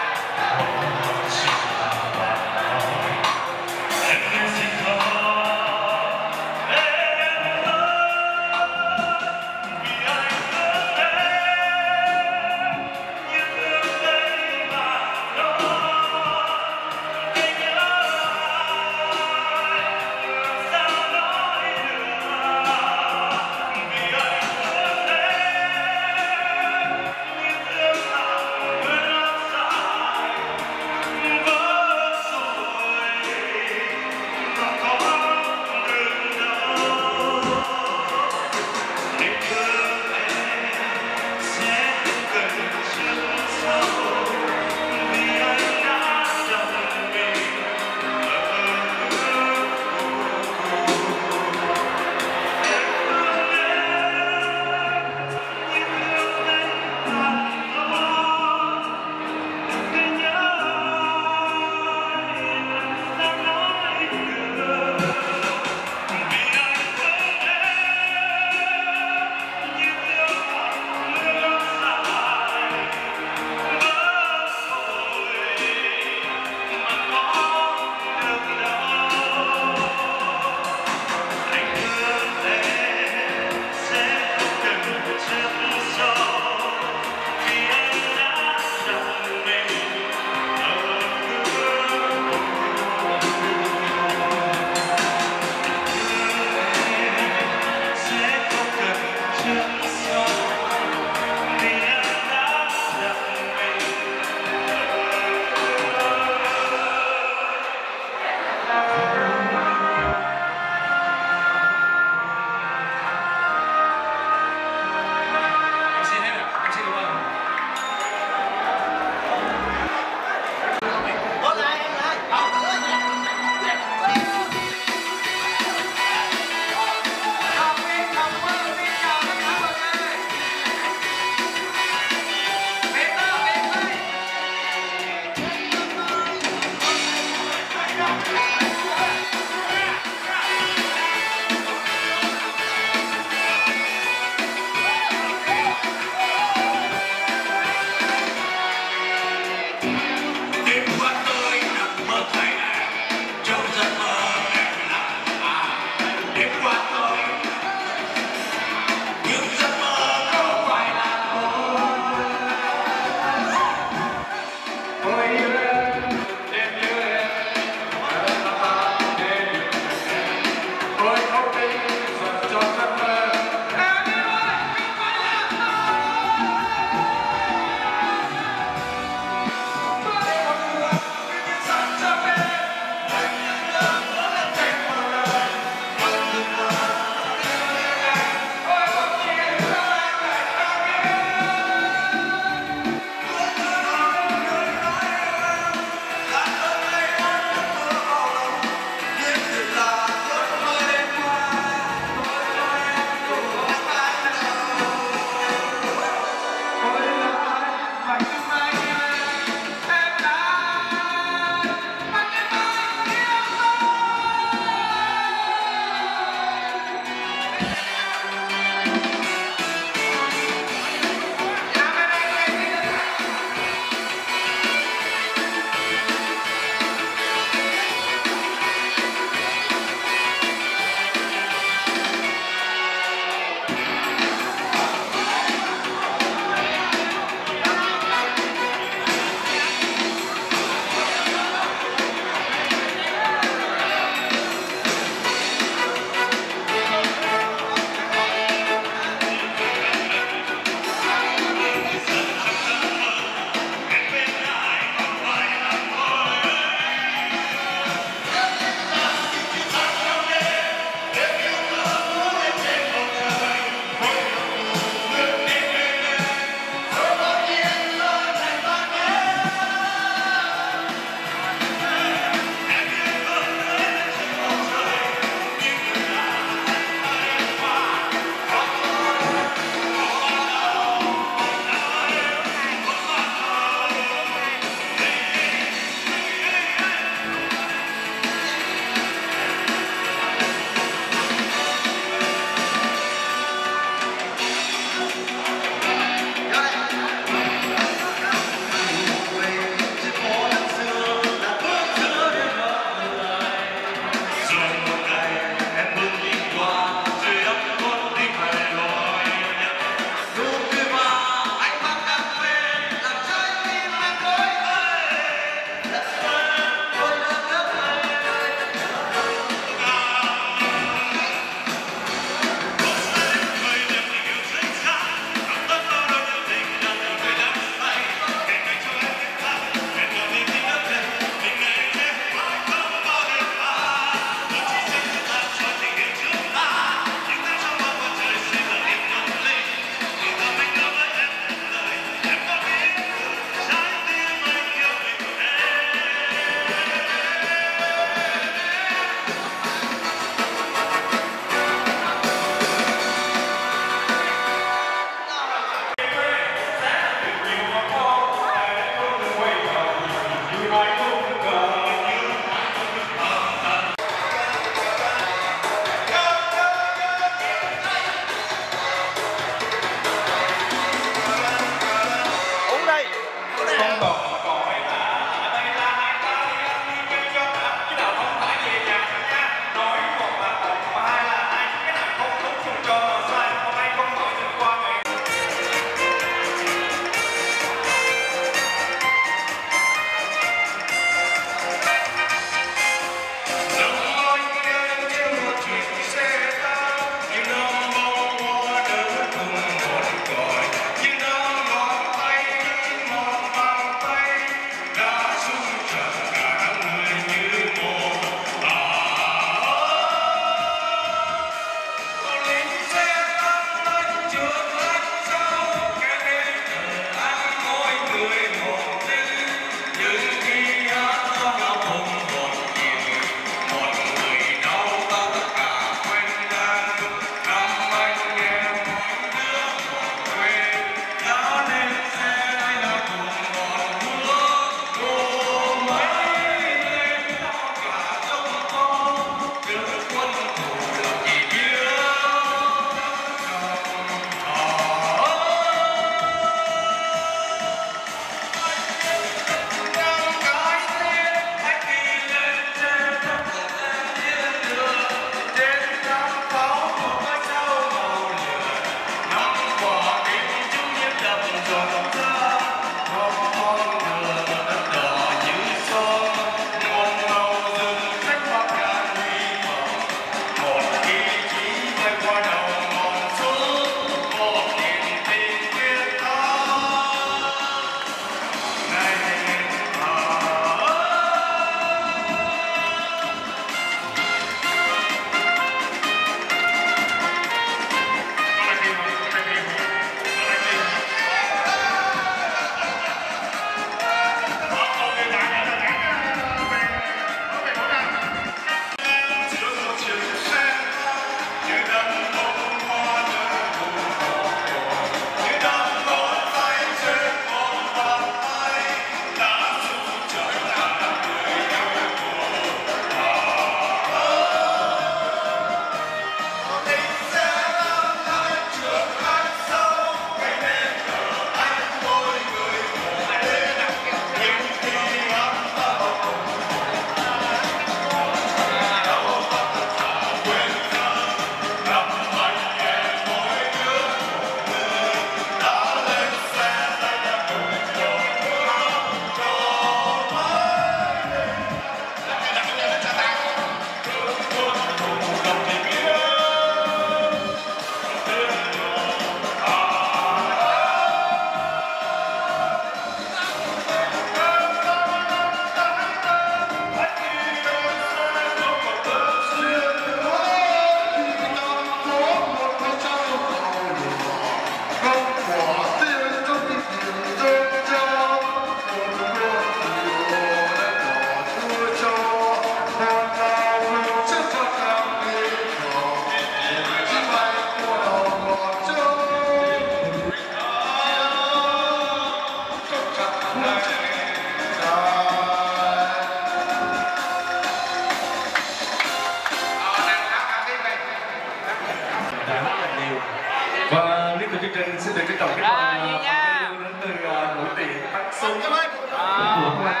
chương trình xin được trân trọng kính mời đến từ buổi tiệc Bắc Xuân của công an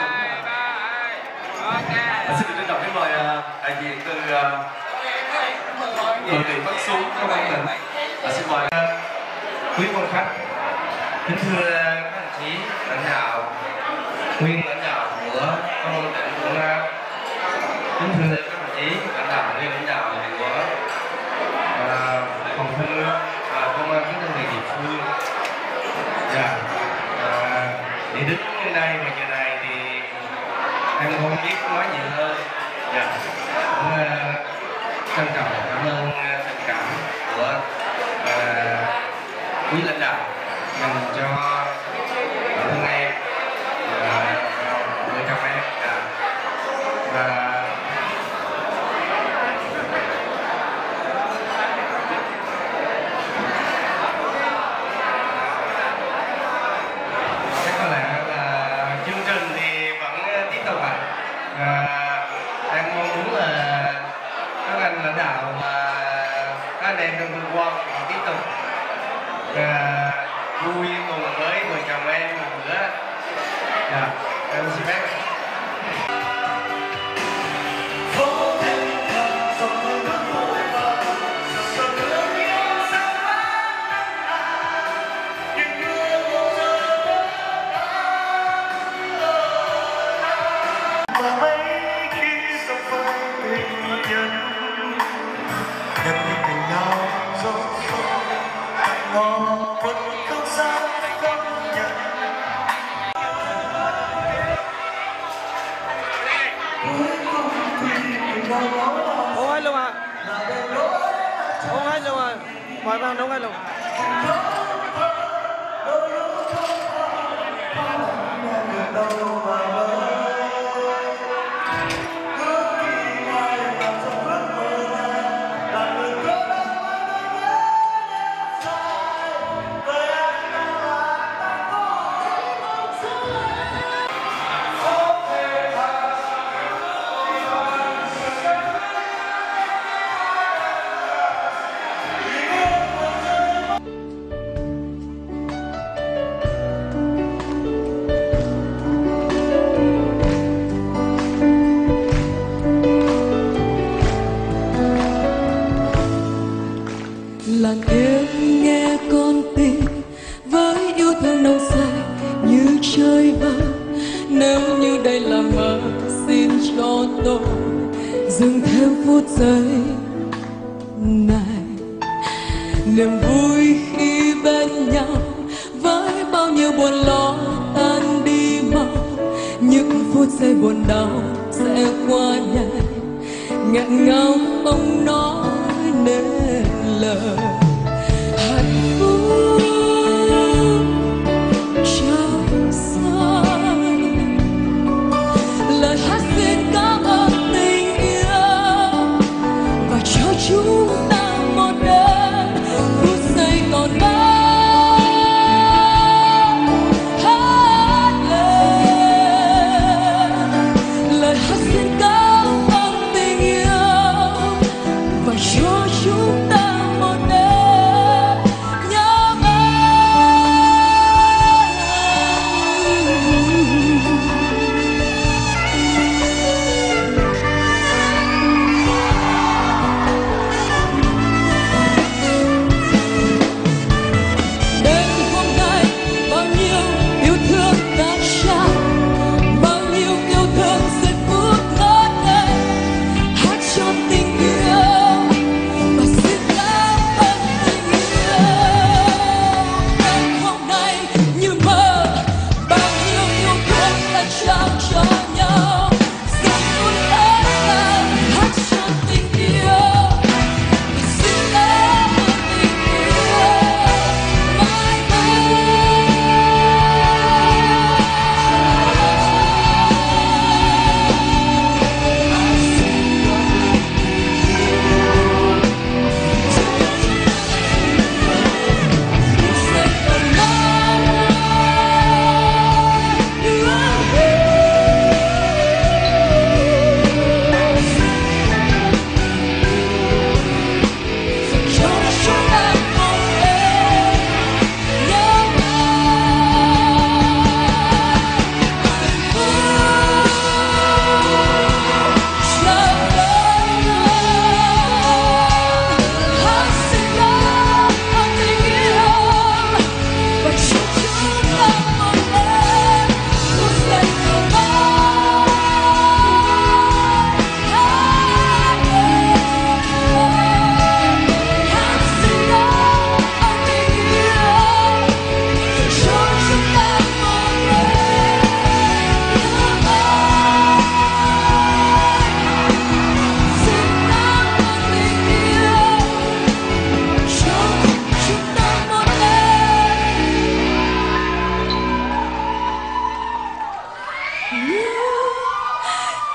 tỉnh. Xin được trân trọng kính mời đại diện từ buổi tiệc Bắc Xuân công an tỉnh. Xin mời quý quan khách. Kính thưa các đồng chí lãnh đạo, nguyên lãnh đạo của công an tỉnh Quảng Nam, kính thưa các đồng chí lãnh đạo, nguyên lãnh đạo của phòng tham mưu công an các đơn vị địa phương. Để đứng đến đây và giờ này thì em không biết nói gì hơn. Cũng trân trọng cảm ơn tình cảm của quý lãnh đạo dành cho bản thân em người chồng em và chắc có lẽ là chương trình thì vẫn tiếp tục ạ. Em mong muốn là các anh lãnh đạo và các anh em trong cơ quan tiếp tục vui cùng với người chồng em một bữa. Em xin phép. Uống hết luôn à? Uống hết luôn à? Mời bạn uống hết luôn. Lặng im nghe con tim với yêu thương nồng say như trời vơi. Nếu như đây là mơ, xin cho tôi dừng thêm phút giây này. Niềm vui khi bên nhau với bao nhiêu buồn lo tan đi mau. Những phút giây buồn đau sẽ qua nhanh, nghẹn ngào không nói nên lời. Hạnh phúc trong xanh, lời hát xin cảm ơn tình yêu và cho chúng ta một đêm phút giây còn mãi. Hát lên lời hát xin cảm ơn tình yêu và cho chúng ta một đêm.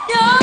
nhớ